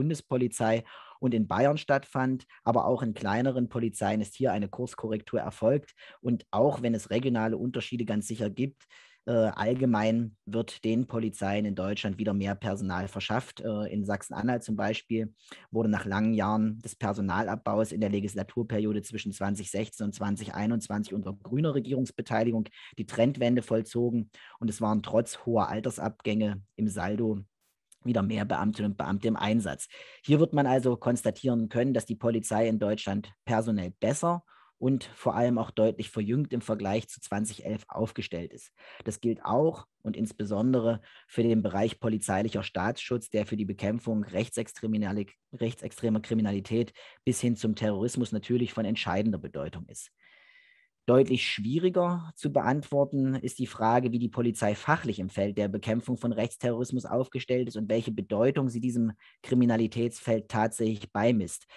Bundespolizei und in Bayern stattfand, aber auch in kleineren Polizeien ist hier eine Kurskorrektur erfolgt. Und auch wenn es regionale Unterschiede ganz sicher gibt, äh, allgemein wird den Polizeien in Deutschland wieder mehr Personal verschafft. Äh, in Sachsen-Anhalt zum Beispiel wurde nach langen Jahren des Personalabbaus in der Legislaturperiode zwischen zwanzig sechzehn und zwanzig einundzwanzig unter grüner Regierungsbeteiligung die Trendwende vollzogen. Und es waren trotz hoher Altersabgänge im Saldo wieder mehr Beamtinnen und Beamte im Einsatz. Hier wird man also konstatieren können, dass die Polizei in Deutschland personell besser und vor allem auch deutlich verjüngt im Vergleich zu zweitausendelf aufgestellt ist. Das gilt auch und insbesondere für den Bereich polizeilicher Staatsschutz, der für die Bekämpfung rechtsextremer Kriminalität bis hin zum Terrorismus natürlich von entscheidender Bedeutung ist. Deutlich schwieriger zu beantworten ist die Frage, wie die Polizei fachlich im Feld der Bekämpfung von Rechtsterrorismus aufgestellt ist und welche Bedeutung sie diesem Kriminalitätsfeld tatsächlich beimisst.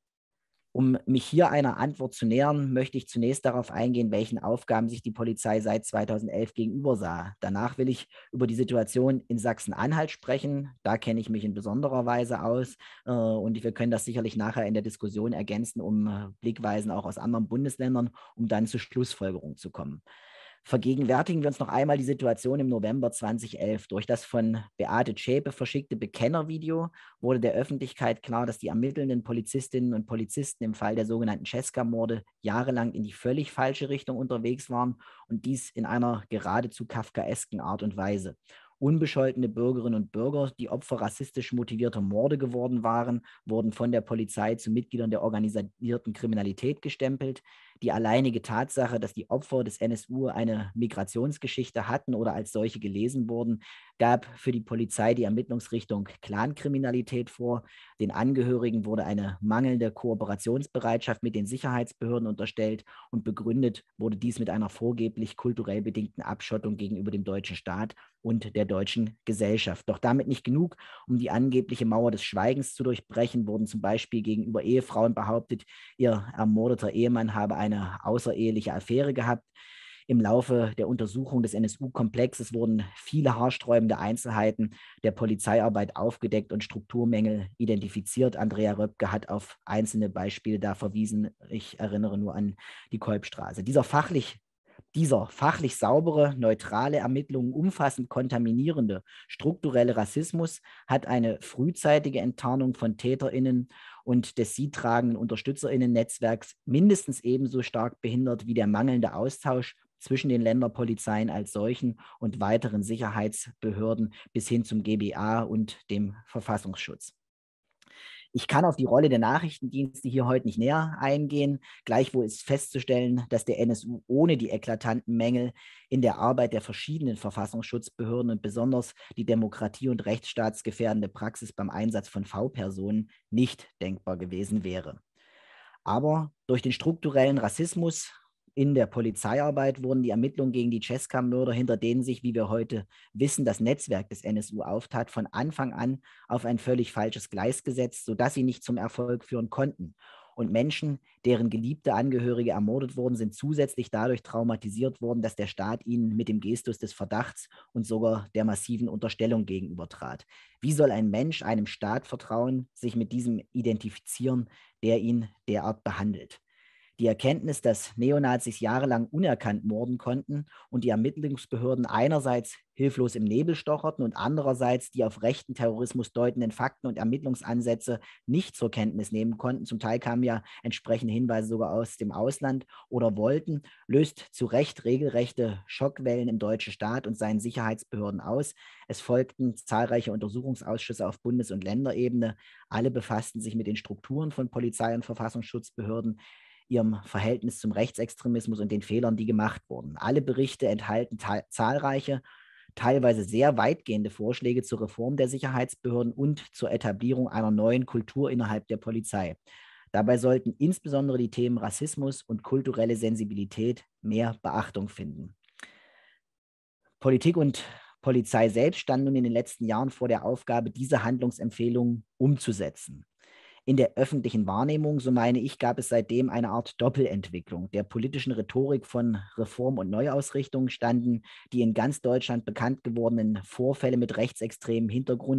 Um mich hier einer Antwort zu nähern, möchte ich zunächst darauf eingehen, welchen Aufgaben sich die Polizei seit zweitausendelf gegenüber sah. Danach will ich über die Situation in Sachsen-Anhalt sprechen. Da kenne ich mich in besonderer Weise aus äh, und wir können das sicherlich nachher in der Diskussion ergänzen, um äh, Blickweisen auch aus anderen Bundesländern, um dann zu Schlussfolgerungen zu kommen. Vergegenwärtigen wir uns noch einmal die Situation im November zweitausendelf. Durch das von Beate Zschäpe verschickte Bekennervideo wurde der Öffentlichkeit klar, dass die ermittelnden Polizistinnen und Polizisten im Fall der sogenannten Cesca-Morde jahrelang in die völlig falsche Richtung unterwegs waren und dies in einer geradezu kafkaesken Art und Weise. Unbescholtene Bürgerinnen und Bürger, die Opfer rassistisch motivierter Morde geworden waren, wurden von der Polizei zu Mitgliedern der organisierten Kriminalität gestempelt. Die alleinige Tatsache, dass die Opfer des N S U eine Migrationsgeschichte hatten oder als solche gelesen wurden, gab für die Polizei die Ermittlungsrichtung Clankriminalität vor. Den Angehörigen wurde eine mangelnde Kooperationsbereitschaft mit den Sicherheitsbehörden unterstellt und begründet wurde dies mit einer vorgeblich kulturell bedingten Abschottung gegenüber dem deutschen Staat und der deutschen Gesellschaft. Doch damit nicht genug, um die angebliche Mauer des Schweigens zu durchbrechen, wurden zum Beispiel gegenüber Ehefrauen behauptet, ihr ermordeter Ehemann habe eine außereheliche Affäre gehabt. Im Laufe der Untersuchung des N S U-Komplexes wurden viele haarsträubende Einzelheiten der Polizeiarbeit aufgedeckt und Strukturmängel identifiziert. Andrea Röpke hat auf einzelne Beispiele da verwiesen. Ich erinnere nur an die Kolbstraße. Dieser fachlich Dieser fachlich saubere, neutrale Ermittlungen umfassend kontaminierende strukturelle Rassismus hat eine frühzeitige Enttarnung von TäterInnen und des sie tragenden UnterstützerInnen-Netzwerks mindestens ebenso stark behindert wie der mangelnde Austausch zwischen den Länderpolizeien als solchen und weiteren Sicherheitsbehörden bis hin zum G B A und dem Verfassungsschutz. Ich kann auf die Rolle der Nachrichtendienste hier heute nicht näher eingehen. Gleichwohl ist festzustellen, dass der N S U ohne die eklatanten Mängel in der Arbeit der verschiedenen Verfassungsschutzbehörden und besonders die demokratie- und rechtsstaatsgefährdende Praxis beim Einsatz von V-Personen nicht denkbar gewesen wäre. Aber durch den strukturellen Rassismus in der Polizeiarbeit wurden die Ermittlungen gegen die Cesca-Mörder, hinter denen sich, wie wir heute wissen, das Netzwerk des N S U auftat, von Anfang an auf ein völlig falsches Gleis gesetzt, sodass sie nicht zum Erfolg führen konnten. Und Menschen, deren geliebte Angehörige ermordet wurden, sind zusätzlich dadurch traumatisiert worden, dass der Staat ihnen mit dem Gestus des Verdachts und sogar der massiven Unterstellung gegenübertrat. Wie soll ein Mensch einem Staat vertrauen, sich mit diesem identifizieren, der ihn derart behandelt? Die Erkenntnis, dass Neonazis jahrelang unerkannt morden konnten und die Ermittlungsbehörden einerseits hilflos im Nebel stocherten und andererseits die auf rechten Terrorismus deutenden Fakten und Ermittlungsansätze nicht zur Kenntnis nehmen konnten, zum Teil kamen ja entsprechende Hinweise sogar aus dem Ausland oder wollten, löst zu Recht regelrechte Schockwellen im deutschen Staat und seinen Sicherheitsbehörden aus. Es folgten zahlreiche Untersuchungsausschüsse auf Bundes- und Länderebene. Alle befassten sich mit den Strukturen von Polizei- und Verfassungsschutzbehörden, ihrem Verhältnis zum Rechtsextremismus und den Fehlern, die gemacht wurden. Alle Berichte enthalten zahlreiche, teilweise sehr weitgehende Vorschläge zur Reform der Sicherheitsbehörden und zur Etablierung einer neuen Kultur innerhalb der Polizei. Dabei sollten insbesondere die Themen Rassismus und kulturelle Sensibilität mehr Beachtung finden. Politik und Polizei selbst standen nun in den letzten Jahren vor der Aufgabe, diese Handlungsempfehlungen umzusetzen. In der öffentlichen Wahrnehmung, so meine ich, gab es seitdem eine Art Doppelentwicklung. Der politischen Rhetorik von Reform und Neuausrichtung standen die in ganz Deutschland bekannt gewordenen Vorfälle mit rechtsextremem Hintergrund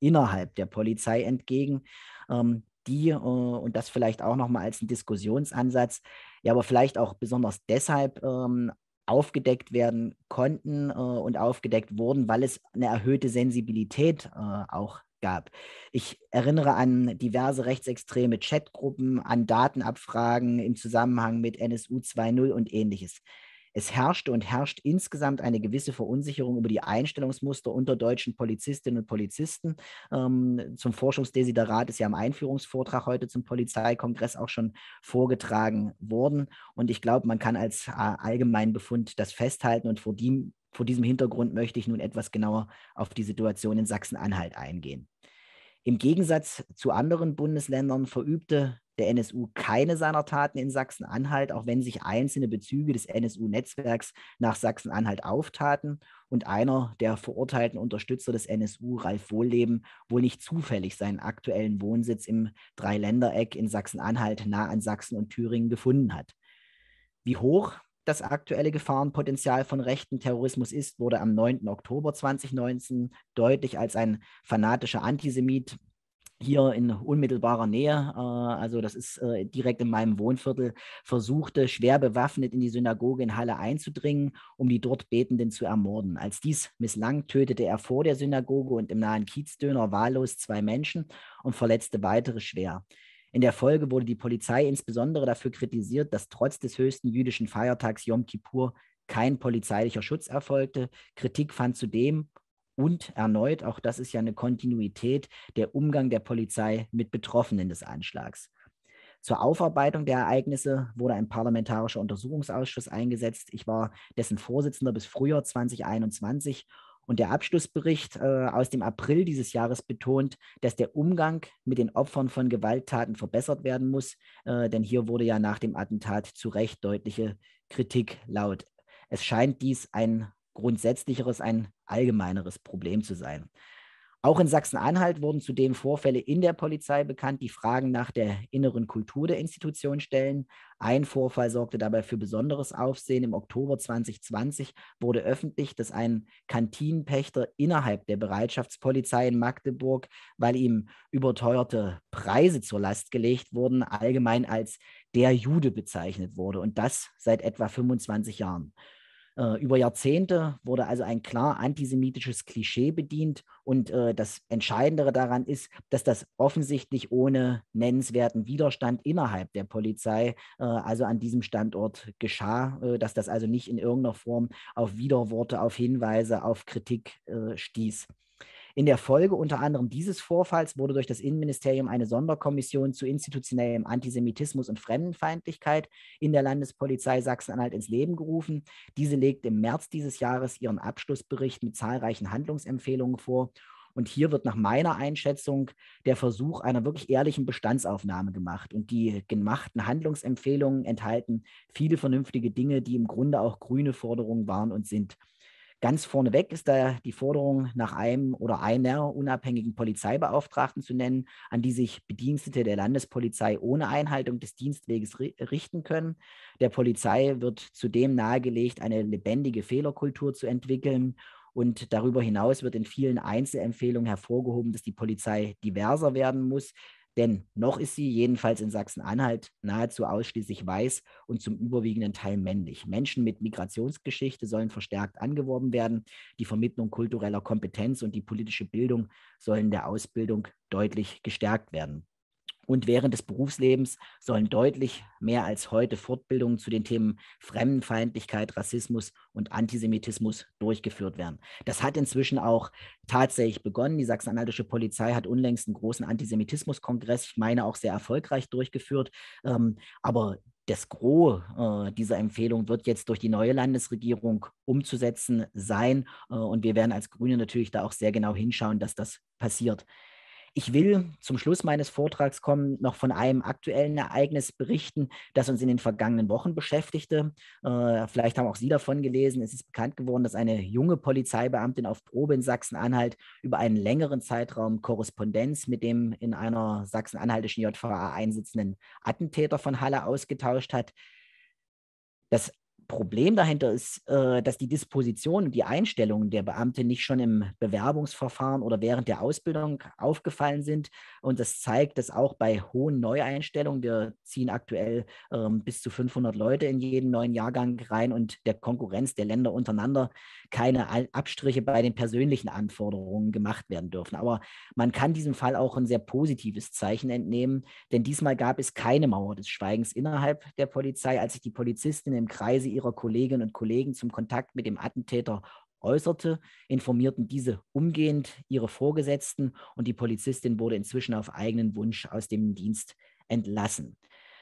innerhalb der Polizei entgegen, ähm, die, äh, und das vielleicht auch nochmal als ein Diskussionsansatz, ja, aber vielleicht auch besonders deshalb ähm, aufgedeckt werden konnten äh, und aufgedeckt wurden, weil es eine erhöhte Sensibilität äh, auch gab. Ich erinnere an diverse rechtsextreme Chatgruppen, an Datenabfragen im Zusammenhang mit N S U zwei Punkt null und ähnliches. Es herrschte und herrscht insgesamt eine gewisse Verunsicherung über die Einstellungsmuster unter deutschen Polizistinnen und Polizisten. Ähm, zum Forschungsdesiderat ist ja im Einführungsvortrag heute zum Polizeikongress auch schon vorgetragen worden. Und ich glaube, man kann als äh, allgemeinen Befund das festhalten. Und vor, die, vor diesem Hintergrund möchte ich nun etwas genauer auf die Situation in Sachsen-Anhalt eingehen. Im Gegensatz zu anderen Bundesländern verübte der N S U keine seiner Taten in Sachsen-Anhalt, auch wenn sich einzelne Bezüge des N S U-Netzwerks nach Sachsen-Anhalt auftaten und einer der verurteilten Unterstützer des N S U, Ralf Wohlleben, wohl nicht zufällig seinen aktuellen Wohnsitz im Dreiländereck in Sachsen-Anhalt nah an Sachsen und Thüringen gefunden hat. Wie hoch das aktuelle Gefahrenpotenzial von rechten Terrorismus ist, wurde am neunten Oktober zweitausendneunzehn deutlich, als ein fanatischer Antisemit hier in unmittelbarer Nähe, äh, also das ist äh, direkt in meinem Wohnviertel, versuchte, schwer bewaffnet in die Synagoge in Halle einzudringen, um die dort Betenden zu ermorden. Als dies misslang, tötete er vor der Synagoge und im nahen Kiezdöner wahllos zwei Menschen und verletzte weitere schwer. In der Folge wurde die Polizei insbesondere dafür kritisiert, dass trotz des höchsten jüdischen Feiertags Yom Kippur kein polizeilicher Schutz erfolgte. Kritik fand zudem und erneut, auch das ist ja eine Kontinuität, der Umgang der Polizei mit Betroffenen des Anschlags. Zur Aufarbeitung der Ereignisse wurde ein parlamentarischer Untersuchungsausschuss eingesetzt. Ich war dessen Vorsitzender bis Frühjahr zweitausendeinundzwanzig. Und der Abschlussbericht äh, aus dem April dieses Jahres betont, dass der Umgang mit den Opfern von Gewalttaten verbessert werden muss, äh, denn hier wurde ja nach dem Attentat zu Recht deutliche Kritik laut. Es scheint dies ein grundsätzlicheres, ein allgemeineres Problem zu sein. Auch in Sachsen-Anhalt wurden zudem Vorfälle in der Polizei bekannt, die Fragen nach der inneren Kultur der Institution stellen. Ein Vorfall sorgte dabei für besonderes Aufsehen. Im Oktober zweitausendzwanzig wurde öffentlich, dass ein Kantinenpächter innerhalb der Bereitschaftspolizei in Magdeburg, weil ihm überteuerte Preise zur Last gelegt wurden, allgemein als der Jude bezeichnet wurde. Und das seit etwa fünfundzwanzig Jahren. Äh, über Jahrzehnte wurde also ein klar antisemitisches Klischee bedient und äh, das Entscheidendere daran ist, dass das offensichtlich ohne nennenswerten Widerstand innerhalb der Polizei, äh, also an diesem Standort geschah, äh, dass das also nicht in irgendeiner Form auf Widerworte, auf Hinweise, auf Kritik äh, stieß. In der Folge unter anderem dieses Vorfalls wurde durch das Innenministerium eine Sonderkommission zu institutionellem Antisemitismus und Fremdenfeindlichkeit in der Landespolizei Sachsen-Anhalt ins Leben gerufen. Diese legt im März dieses Jahres ihren Abschlussbericht mit zahlreichen Handlungsempfehlungen vor. Und hier wird nach meiner Einschätzung der Versuch einer wirklich ehrlichen Bestandsaufnahme gemacht. Und die gemachten Handlungsempfehlungen enthalten viele vernünftige Dinge, die im Grunde auch grüne Forderungen waren und sind. Ganz vorneweg ist da die Forderung, nach einem oder einer unabhängigen Polizeibeauftragten zu nennen, an die sich Bedienstete der Landespolizei ohne Einhaltung des Dienstweges richten können. Der Polizei wird zudem nahegelegt, eine lebendige Fehlerkultur zu entwickeln. Und darüber hinaus wird in vielen Einzelempfehlungen hervorgehoben, dass die Polizei diverser werden muss. Denn noch ist sie, jedenfalls in Sachsen-Anhalt, nahezu ausschließlich weiß und zum überwiegenden Teil männlich. Menschen mit Migrationsgeschichte sollen verstärkt angeworben werden. Die Vermittlung kultureller Kompetenz und die politische Bildung sollen der Ausbildung deutlich gestärkt werden. Und während des Berufslebens sollen deutlich mehr als heute Fortbildungen zu den Themen Fremdenfeindlichkeit, Rassismus und Antisemitismus durchgeführt werden. Das hat inzwischen auch tatsächlich begonnen. Die sachsen-anhaltische Polizei hat unlängst einen großen Antisemitismuskongress, ich meine auch sehr erfolgreich durchgeführt. Ähm, aber das Gros äh, dieser Empfehlung wird jetzt durch die neue Landesregierung umzusetzen sein. Äh, und wir werden als Grüne natürlich da auch sehr genau hinschauen, dass das passiert. Ich will zum Schluss meines Vortrags kommen, noch von einem aktuellen Ereignis berichten, das uns in den vergangenen Wochen beschäftigte. Äh, vielleicht haben auch Sie davon gelesen. Es ist bekannt geworden, dass eine junge Polizeibeamtin auf Probe in Sachsen-Anhalt über einen längeren Zeitraum Korrespondenz mit dem in einer sachsen-anhaltischen J V A einsitzenden Attentäter von Halle ausgetauscht hat. Das Problem dahinter ist, äh, dass die Disposition und die Einstellungen der Beamten nicht schon im Bewerbungsverfahren oder während der Ausbildung aufgefallen sind. Und das zeigt, dass auch bei hohen Neueinstellungen, wir ziehen aktuell ähm, bis zu fünfhundert Leute in jeden neuen Jahrgang rein und der Konkurrenz der Länder untereinander keine Abstriche bei den persönlichen Anforderungen gemacht werden dürfen. Aber man kann diesem Fall auch ein sehr positives Zeichen entnehmen, denn diesmal gab es keine Mauer des Schweigens innerhalb der Polizei, als sich die Polizistin im Kreise ihrer Kolleginnen und Kollegen zum Kontakt mit dem Attentäter äußerte, informierten diese umgehend ihre Vorgesetzten und die Polizistin wurde inzwischen auf eigenen Wunsch aus dem Dienst entlassen.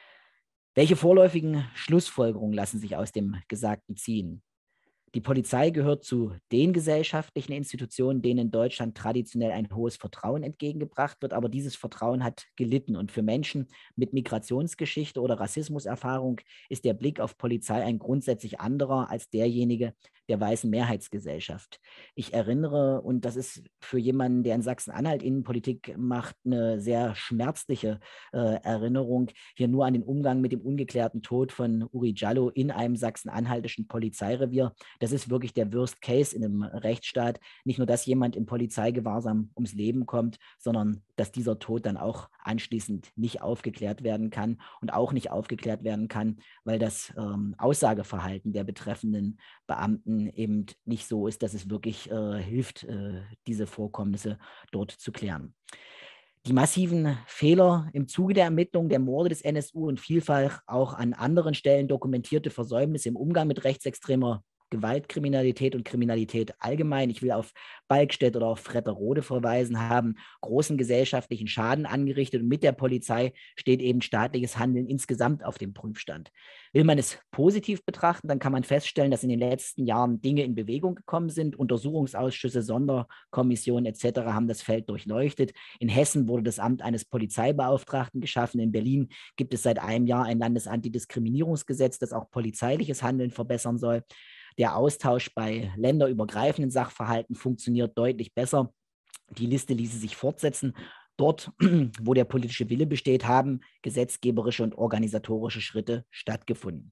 Welche vorläufigen Schlussfolgerungen lassen sich aus dem Gesagten ziehen? Die Polizei gehört zu den gesellschaftlichen Institutionen, denen in Deutschland traditionell ein hohes Vertrauen entgegengebracht wird, aber dieses Vertrauen hat gelitten und für Menschen mit Migrationsgeschichte oder Rassismuserfahrung ist der Blick auf Polizei ein grundsätzlich anderer als derjenige der weißen Mehrheitsgesellschaft. Ich erinnere, und das ist für jemanden, der in Sachsen-Anhalt Innenpolitik macht, eine sehr schmerzliche äh, Erinnerung, hier nur an den Umgang mit dem ungeklärten Tod von Uri Jallo in einem sachsen-anhaltischen Polizeirevier. Das ist wirklich der Worst Case in einem Rechtsstaat. Nicht nur, dass jemand im Polizeigewahrsam ums Leben kommt, sondern dass dieser Tod dann auch anschließend nicht aufgeklärt werden kann und auch nicht aufgeklärt werden kann, weil das ähm, Aussageverhalten der betreffenden Beamten eben nicht so ist, dass es wirklich äh, hilft, äh, diese Vorkommnisse dort zu klären. Die massiven Fehler im Zuge der Ermittlungen der Morde des N S U und vielfach auch an anderen Stellen dokumentierte Versäumnisse im Umgang mit rechtsextremer Gewaltkriminalität und Kriminalität allgemein, ich will auf Balkstedt oder auf Fretterode verweisen, haben großen gesellschaftlichen Schaden angerichtet und mit der Polizei steht eben staatliches Handeln insgesamt auf dem Prüfstand. Will man es positiv betrachten, dann kann man feststellen, dass in den letzten Jahren Dinge in Bewegung gekommen sind. Untersuchungsausschüsse, Sonderkommissionen et cetera haben das Feld durchleuchtet. In Hessen wurde das Amt eines Polizeibeauftragten geschaffen. In Berlin gibt es seit einem Jahr ein Landesantidiskriminierungsgesetz, das auch polizeiliches Handeln verbessern soll. Der Austausch bei länderübergreifenden Sachverhalten funktioniert deutlich besser. Die Liste ließe sich fortsetzen. Dort, wo der politische Wille besteht, haben gesetzgeberische und organisatorische Schritte stattgefunden.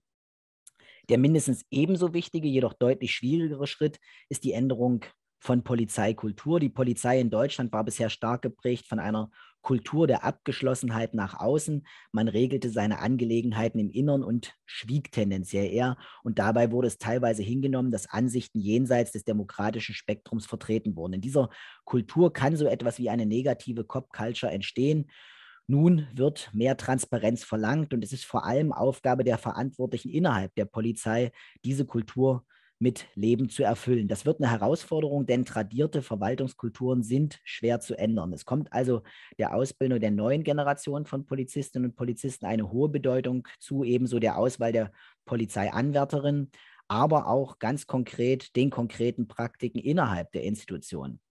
Der mindestens ebenso wichtige, jedoch deutlich schwierigere Schritt ist die Änderung von Polizeikultur. Die Polizei in Deutschland war bisher stark geprägt von einer Kultur der Abgeschlossenheit nach außen. Man regelte seine Angelegenheiten im Innern und schwieg tendenziell eher. Und dabei wurde es teilweise hingenommen, dass Ansichten jenseits des demokratischen Spektrums vertreten wurden. In dieser Kultur kann so etwas wie eine negative Cop-Culture entstehen. Nun wird mehr Transparenz verlangt und es ist vor allem Aufgabe der Verantwortlichen innerhalb der Polizei, diese Kultur mit Leben zu erfüllen. Das wird eine Herausforderung, denn tradierte Verwaltungskulturen sind schwer zu ändern. Es kommt also der Ausbildung der neuen Generation von Polizistinnen und Polizisten eine hohe Bedeutung zu, ebenso der Auswahl der Polizeianwärterinnen, aber auch ganz konkret den konkreten Praktiken innerhalb der Institution.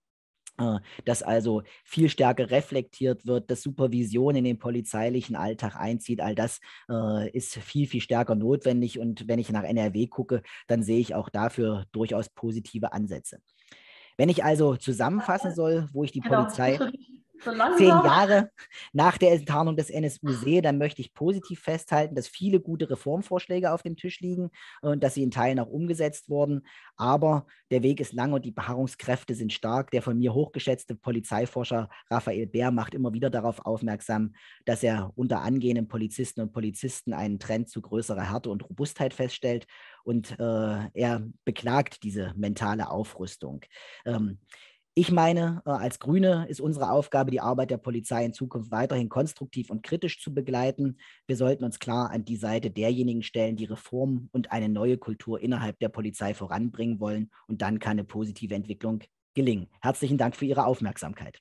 Dass also viel stärker reflektiert wird, dass Supervision in den polizeilichen Alltag einzieht, all das äh, ist viel, viel stärker notwendig. Und wenn ich nach N R W gucke, dann sehe ich auch dafür durchaus positive Ansätze. Wenn ich also zusammenfassen soll, wo ich die Genau. Polizei So zehn langsam. Jahre nach der Enttarnung des N S U sehe, dann möchte ich positiv festhalten, dass viele gute Reformvorschläge auf dem Tisch liegen und dass sie in Teilen auch umgesetzt wurden. Aber der Weg ist lang und die Beharrungskräfte sind stark. Der von mir hochgeschätzte Polizeiforscher Raphael Bär macht immer wieder darauf aufmerksam, dass er unter angehenden Polizisten und Polizisten einen Trend zu größerer Härte und Robustheit feststellt. Und äh, er beklagt diese mentale Aufrüstung. Ähm, Ich meine, als Grüne ist unsere Aufgabe, die Arbeit der Polizei in Zukunft weiterhin konstruktiv und kritisch zu begleiten. Wir sollten uns klar an die Seite derjenigen stellen, die Reformen und eine neue Kultur innerhalb der Polizei voranbringen wollen. Und dann kann eine positive Entwicklung gelingen. Herzlichen Dank für Ihre Aufmerksamkeit.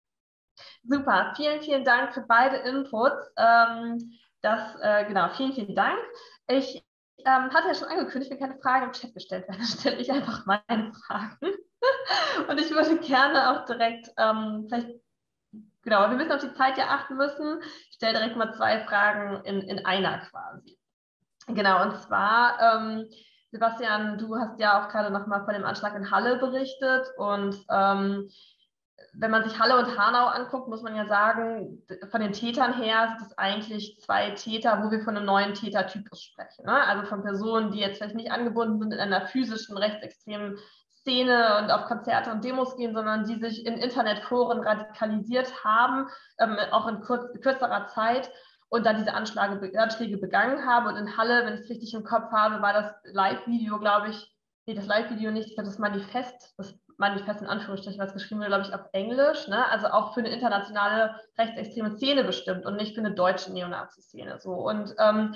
Super, vielen, vielen Dank für beide Inputs. Ähm, das, äh, genau, vielen, vielen Dank. Ich ähm, hatte ja schon angekündigt, wenn keine Fragen im Chat gestellt werden, dann stelle ich einfach meine Fragen. Und ich würde gerne auch direkt, ähm, vielleicht, genau, wir müssen auf die Zeit ja achten müssen. Ich stelle direkt mal zwei Fragen in, in einer quasi. Genau, und zwar, ähm, Sebastian, du hast ja auch gerade nochmal von dem Anschlag in Halle berichtet und ähm, wenn man sich Halle und Hanau anguckt, muss man ja sagen, von den Tätern her sind es eigentlich zwei Täter, wo wir von einem neuen Tätertypus sprechen. Ne? Also von Personen, die jetzt vielleicht nicht angebunden sind in einer physischen, rechtsextremen Szene und auf Konzerte und Demos gehen, sondern die sich in Internetforen radikalisiert haben, ähm, auch in kurz, kürzerer Zeit und dann diese Anschläge, Anschläge begangen haben. Und in Halle, wenn ich es richtig im Kopf habe, war das Live-Video, glaube ich, nee, das Live-Video nicht, ich glaube, das Manifest, das Manifest in Anführungsstrichen, was geschrieben wurde, glaube ich, auf Englisch, ne? Also auch für eine internationale rechtsextreme Szene bestimmt und nicht für eine deutsche Neonazi-Szene. So. Und ähm,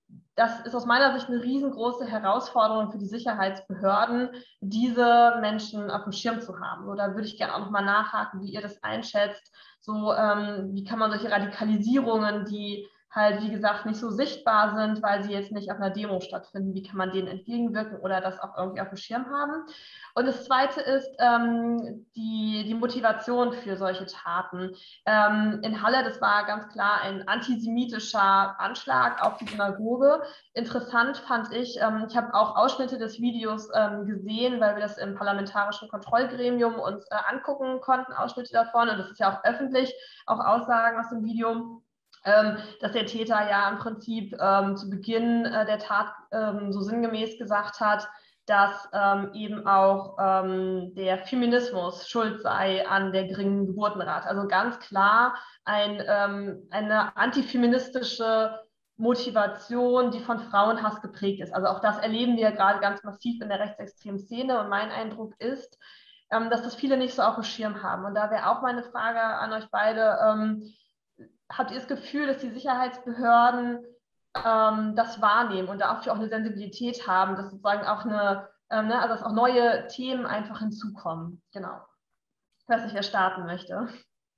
das ist aus meiner Sicht eine riesengroße Herausforderung für die Sicherheitsbehörden, diese Menschen auf dem Schirm zu haben. So, da würde ich gerne auch nochmal nachhaken, wie ihr das einschätzt. So, ähm, wie kann man solche Radikalisierungen, die halt, wie gesagt, nicht so sichtbar sind, weil sie jetzt nicht auf einer Demo stattfinden, wie kann man denen entgegenwirken oder das auch irgendwie auf dem Schirm haben? Und das Zweite ist ähm, die, die Motivation für solche Taten. Ähm, in Halle, das war ganz klar ein antisemitischer Anschlag auf die Synagoge. Interessant fand ich, ähm, ich habe auch Ausschnitte des Videos ähm, gesehen, weil wir das im parlamentarischen Kontrollgremium uns äh, angucken konnten, Ausschnitte davon. Und das ist ja auch öffentlich, auch Aussagen aus dem Video, ähm, dass der Täter ja im Prinzip ähm, zu Beginn äh, der Tat ähm, so sinngemäß gesagt hat, dass ähm, eben auch ähm, der Feminismus schuld sei an der geringen Geburtenrate. Also ganz klar ein, ähm, eine antifeministische Motivation, die von Frauenhass geprägt ist. Also auch das erleben wir gerade ganz massiv in der rechtsextremen Szene. Und mein Eindruck ist, ähm, dass das viele nicht so auf dem Schirm haben. Und da wäre auch meine Frage an euch beide, ähm, habt ihr das Gefühl, dass die Sicherheitsbehörden ähm, das wahrnehmen und dafür auch eine Sensibilität haben, dass sozusagen auch eine, ähm, ne, also dass auch neue Themen einfach hinzukommen? Genau. Ich weiß nicht, wer starten möchte.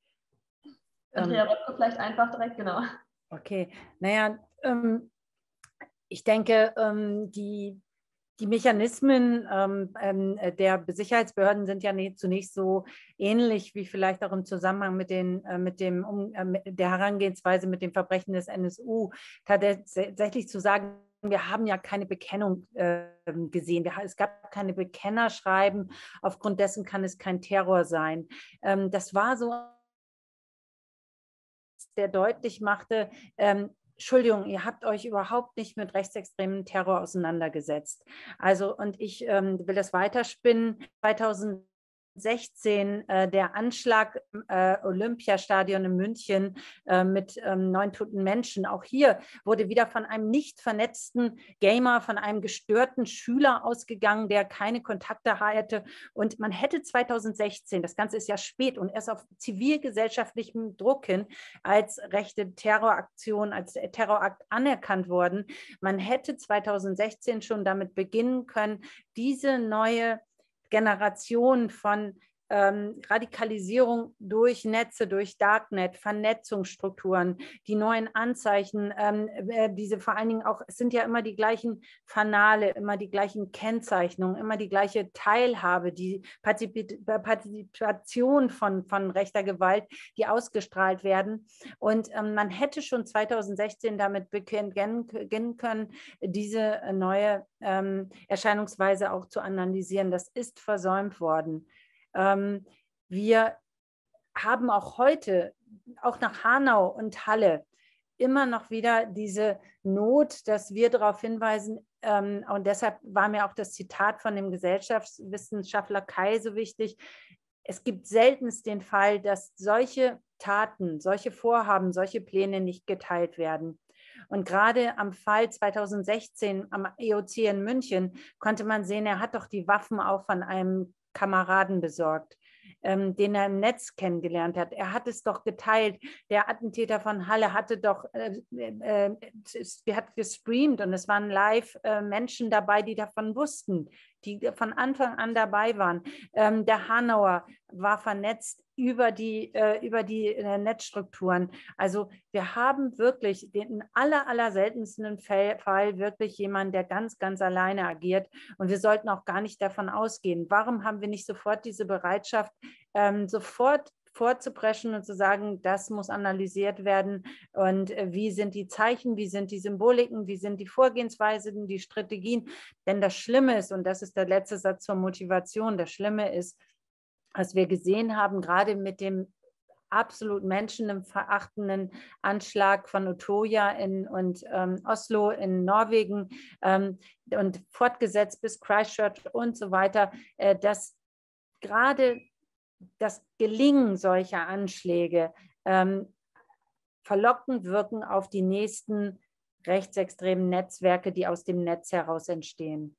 Andrea Röpke vielleicht einfach direkt, genau. Okay, naja, ähm, ich denke, ähm, die, die Mechanismen ähm, äh, der Sicherheitsbehörden sind ja nicht, zunächst so ähnlich wie vielleicht auch im Zusammenhang mit, den, äh, mit dem, um, äh, mit der Herangehensweise mit den Verbrechen des N S U, tatsächlich zu sagen, wir haben ja keine Bekennung äh, gesehen. Wir, es gab keine Bekennerschreiben, aufgrund dessen kann es kein Terror sein. Ähm, das war so, der deutlich machte, ähm, Entschuldigung, ihr habt euch überhaupt nicht mit rechtsextremen Terror auseinandergesetzt. Also, und ich ähm, will das weiterspinnen. zweitausendsechzehn äh, der Anschlag im äh, Olympiastadion in München äh, mit ähm, neun toten Menschen. Auch hier wurde wieder von einem nicht vernetzten Gamer, von einem gestörten Schüler ausgegangen, der keine Kontakte hatte. Und man hätte zweitausendsechzehn, das Ganze ist ja spät und erst auf zivilgesellschaftlichem Druck hin, als rechte Terroraktion, als Terrorakt anerkannt worden. Man hätte zweitausendsechzehn schon damit beginnen können, diese neue Generation von ähm, Radikalisierung durch Netze, durch Darknet, Vernetzungsstrukturen, die neuen Anzeichen, ähm, äh, diese vor allen Dingen auch, es sind ja immer die gleichen Fanale, immer die gleichen Kennzeichnungen, immer die gleiche Teilhabe, die Partizipation von, von rechter Gewalt, die ausgestrahlt werden. Und ähm, man hätte schon zweitausendsechzehn damit beginnen können, diese neue ähm, Erscheinungsweise auch zu analysieren. Das ist versäumt worden. Ähm, wir haben auch heute, auch nach Hanau und Halle, immer noch wieder diese Not, dass wir darauf hinweisen, ähm, und deshalb war mir auch das Zitat von dem Gesellschaftswissenschaftler Kai so wichtig, es gibt seltenst den Fall, dass solche Taten, solche Vorhaben, solche Pläne nicht geteilt werden. Und gerade am Fall zweitausendsechzehn am E O C in München konnte man sehen, er hat doch die Waffen auch von einem Kameraden besorgt, ähm, den er im Netz kennengelernt hat. Er hat es doch geteilt. Der Attentäter von Halle hatte doch, äh, äh, er hat gestreamt und es waren live äh, Menschen dabei, die davon wussten, die von Anfang an dabei waren. Ähm, der Hanauer war vernetzt über die, äh, über die äh, Netzstrukturen. Also wir haben wirklich den aller, aller seltensten Fall wirklich jemanden, der ganz, ganz alleine agiert. Und wir sollten auch gar nicht davon ausgehen. Warum haben wir nicht sofort diese Bereitschaft, ähm, sofort vorzupreschen und zu sagen, das muss analysiert werden und äh, wie sind die Zeichen, wie sind die Symboliken, wie sind die Vorgehensweisen, die Strategien. Denn das Schlimme ist, und das ist der letzte Satz zur Motivation, das Schlimme ist, was wir gesehen haben, gerade mit dem absolut menschenverachtenden Anschlag von Utøya in und ähm, Oslo in Norwegen ähm, und fortgesetzt bis Christchurch und so weiter, äh, dass gerade das Gelingen solcher Anschläge ähm, verlockend wirken auf die nächsten rechtsextremen Netzwerke, die aus dem Netz heraus entstehen.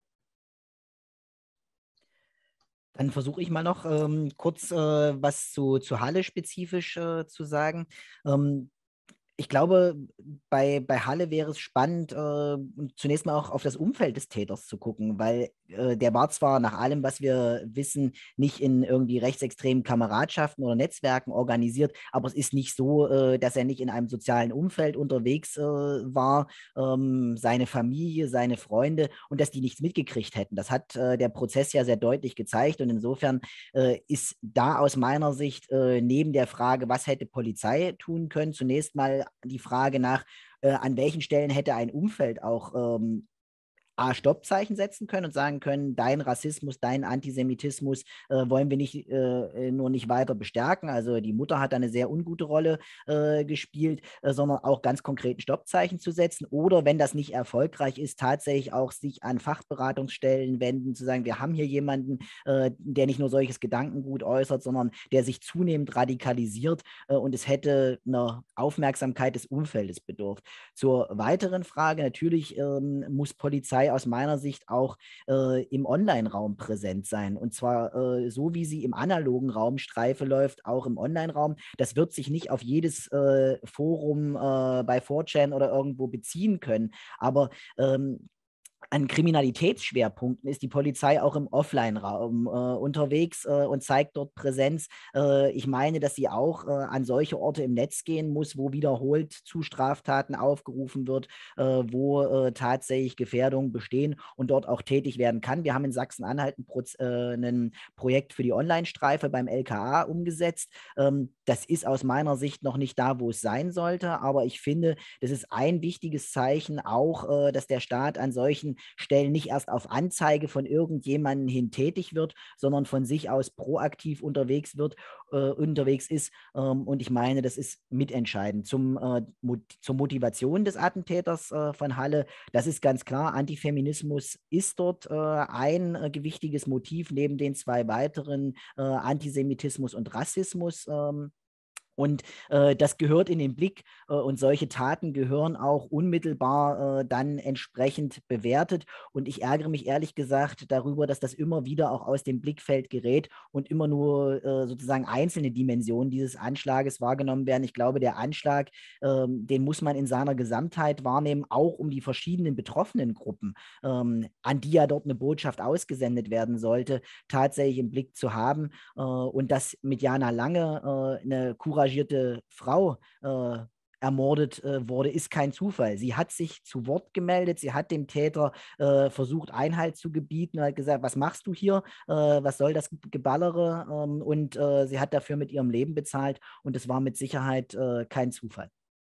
Dann versuche ich mal noch ähm, kurz äh, was zu, zu Halle spezifisch äh, zu sagen. Ähm, Ich glaube, bei, bei Halle wäre es spannend, äh, zunächst mal auch auf das Umfeld des Täters zu gucken, weil äh, der war zwar nach allem, was wir wissen, nicht in irgendwie rechtsextremen Kameradschaften oder Netzwerken organisiert, aber es ist nicht so, äh, dass er nicht in einem sozialen Umfeld unterwegs äh, war, ähm, seine Familie, seine Freunde und dass die nichts mitgekriegt hätten. Das hat äh, der Prozess ja sehr deutlich gezeigt und insofern äh, ist da aus meiner Sicht äh, neben der Frage, was hätte Polizei tun können, zunächst mal die Frage nach, äh, an welchen Stellen hätte ein Umfeld auch ähm, A, Stoppzeichen setzen können und sagen können, dein Rassismus, dein Antisemitismus äh, wollen wir nicht äh, nur nicht weiter bestärken. Also die Mutter hat da eine sehr ungute Rolle äh, gespielt, äh, sondern auch ganz konkreten Stoppzeichen zu setzen. Oder wenn das nicht erfolgreich ist, tatsächlich auch sich an Fachberatungsstellen wenden, zu sagen, wir haben hier jemanden, äh, der nicht nur solches Gedankengut äußert, sondern der sich zunehmend radikalisiert äh, und es hätte einer Aufmerksamkeit des Umfeldes bedurft. Zur weiteren Frage, natürlich ähm, muss Polizei aus meiner Sicht auch äh, im Online-Raum präsent sein. Und zwar äh, so, wie sie im analogen Raum Streife läuft, auch im Online-Raum. Das wird sich nicht auf jedes äh, Forum äh, bei four chan oder irgendwo beziehen können. Aber ähm, an Kriminalitätsschwerpunkten ist die Polizei auch im Offline-Raum äh, unterwegs äh, und zeigt dort Präsenz. Äh, ich meine, dass sie auch äh, an solche Orte im Netz gehen muss, wo wiederholt zu Straftaten aufgerufen wird, äh, wo äh, tatsächlich Gefährdungen bestehen und dort auch tätig werden kann. Wir haben in Sachsen-Anhalt ein, Pro äh, ein Projekt für die Online-Streife beim L K A umgesetzt. Ähm, das ist aus meiner Sicht noch nicht da, wo es sein sollte, aber ich finde, das ist ein wichtiges Zeichen auch, äh, dass der Staat an solchen Stellen nicht erst auf Anzeige von irgendjemandem hin tätig wird, sondern von sich aus proaktiv unterwegs wird, äh, unterwegs ist. Ähm, und ich meine, das ist mitentscheidend. Zum, äh, Mot zur Motivation des Attentäters äh, von Halle, das ist ganz klar, Antifeminismus ist dort äh, ein äh, gewichtiges Motiv neben den zwei weiteren äh, Antisemitismus und Rassismus. Ähm, Und äh, das gehört in den Blick äh, und solche Taten gehören auch unmittelbar äh, dann entsprechend bewertet. Und ich ärgere mich ehrlich gesagt darüber, dass das immer wieder auch aus dem Blickfeld gerät und immer nur äh, sozusagen einzelne Dimensionen dieses Anschlages wahrgenommen werden. Ich glaube, der Anschlag, ähm, den muss man in seiner Gesamtheit wahrnehmen, auch um die verschiedenen betroffenen Gruppen, ähm, an die ja dort eine Botschaft ausgesendet werden sollte, tatsächlich im Blick zu haben. Äh, und dass mit Jana Lange äh, eine couragierte Frau äh, ermordet äh, wurde, ist kein Zufall. Sie hat sich zu Wort gemeldet, sie hat dem Täter äh, versucht, Einhalt zu gebieten und hat gesagt, was machst du hier, äh, was soll das Geballere, ähm, und äh, sie hat dafür mit ihrem Leben bezahlt und es war mit Sicherheit äh, kein Zufall.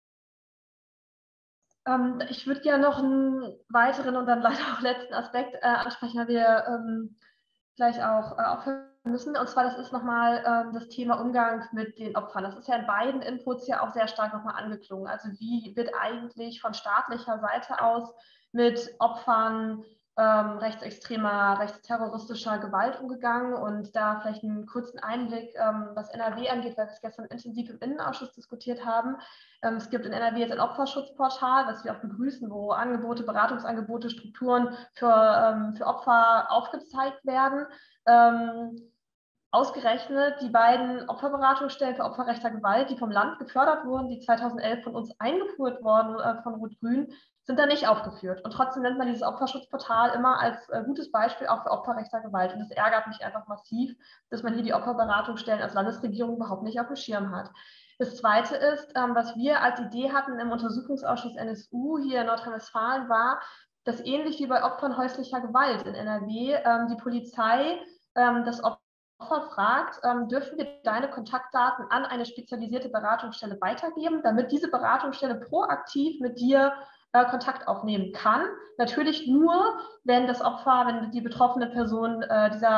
Ähm, ich würde gerne noch einen weiteren und dann leider auch letzten Aspekt äh, ansprechen, weil wir ähm, gleich auch äh, aufhören müssen. Und zwar, das ist nochmal ähm, das Thema Umgang mit den Opfern. Das ist ja in beiden Inputs ja auch sehr stark nochmal angeklungen. Also wie wird eigentlich von staatlicher Seite aus mit Opfern ähm, rechtsextremer, rechtsterroristischer Gewalt umgegangen? Und da vielleicht einen kurzen Einblick, ähm, was N R W angeht, weil wir es gestern intensiv im Innenausschuss diskutiert haben. Ähm, es gibt in N R W jetzt ein Opferschutzportal, was wir auch begrüßen, wo Angebote, Beratungsangebote, Strukturen für, ähm, für Opfer aufgezeigt werden. Ähm, Ausgerechnet die beiden Opferberatungsstellen für opferrechter Gewalt, die vom Land gefördert wurden, die zweitausendelf von uns eingeführt wurden, äh, von Rot-Grün, sind da nicht aufgeführt. Und trotzdem nennt man dieses Opferschutzportal immer als äh, gutes Beispiel auch für opferrechter Gewalt. Und das ärgert mich einfach massiv, dass man hier die Opferberatungsstellen als Landesregierung überhaupt nicht auf dem Schirm hat. Das Zweite ist, ähm, was wir als Idee hatten im Untersuchungsausschuss N S U hier in Nordrhein-Westfalen, war, dass ähnlich wie bei Opfern häuslicher Gewalt in N R W ähm, die Polizei ähm, das Opfer Opfer fragt, ähm, dürfen wir deine Kontaktdaten an eine spezialisierte Beratungsstelle weitergeben, damit diese Beratungsstelle proaktiv mit dir äh, Kontakt aufnehmen kann. Natürlich nur, wenn das Opfer, wenn die betroffene Person äh, dieser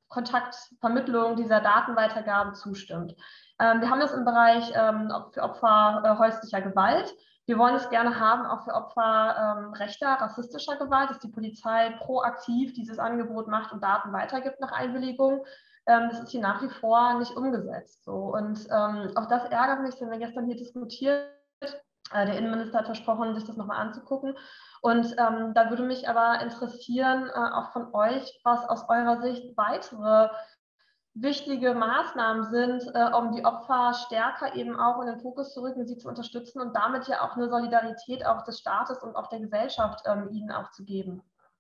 Kontaktvermittlung, dieser Datenweitergabe zustimmt. Ähm, wir haben das im Bereich ähm, für Opfer äh, häuslicher Gewalt. Wir wollen es gerne haben, auch für Opfer ähm, rechter, rassistischer Gewalt, dass die Polizei proaktiv dieses Angebot macht und Daten weitergibt nach Einwilligung. Ähm, das ist hier nach wie vor nicht umgesetzt. So. Und ähm, auch das ärgert mich, denn wir gestern hier diskutiert. Äh, der Innenminister hat versprochen, sich das nochmal anzugucken. Und ähm, da würde mich aber interessieren, äh, auch von euch, was aus eurer Sicht weitere wichtige Maßnahmen sind, äh, um die Opfer stärker eben auch in den Fokus zu rücken, sie zu unterstützen und damit ja auch eine Solidarität auch des Staates und auch der Gesellschaft ähm, ihnen auch zu geben.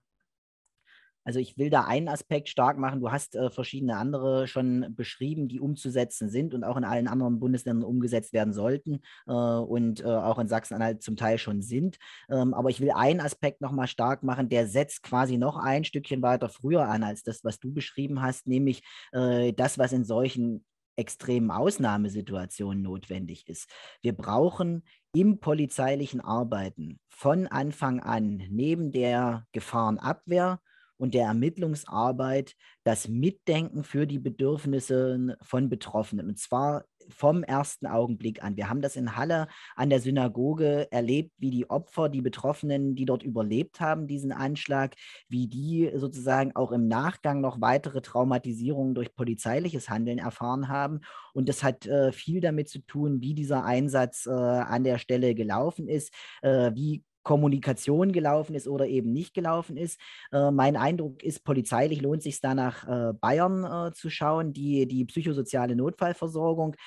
Also ich will da einen Aspekt stark machen. Du hast äh, verschiedene andere schon beschrieben, die umzusetzen sind und auch in allen anderen Bundesländern umgesetzt werden sollten äh, und äh, auch in Sachsen-Anhalt zum Teil schon sind. Ähm, aber ich will einen Aspekt nochmal stark machen, der setzt quasi noch ein Stückchen weiter früher an als das, was du beschrieben hast, nämlich äh, das, was in solchen extremen Ausnahmesituationen notwendig ist. Wir brauchen im polizeilichen Arbeiten von Anfang an neben der Gefahrenabwehr und der Ermittlungsarbeit das Mitdenken für die Bedürfnisse von Betroffenen. Und zwar vom ersten Augenblick an. Wir haben das in Halle an der Synagoge erlebt, wie die Opfer, die Betroffenen, die dort überlebt haben, diesen Anschlag, wie die sozusagen auch im Nachgang noch weitere Traumatisierungen durch polizeiliches Handeln erfahren haben. Und das hat äh, viel damit zu tun, wie dieser Einsatz äh, an der Stelle gelaufen ist, äh, wie Kommunikation gelaufen ist oder eben nicht gelaufen ist. Äh, mein Eindruck ist, polizeilich lohnt es sich da nach äh, Bayern äh, zu schauen, die die psychosoziale Notfallversorgung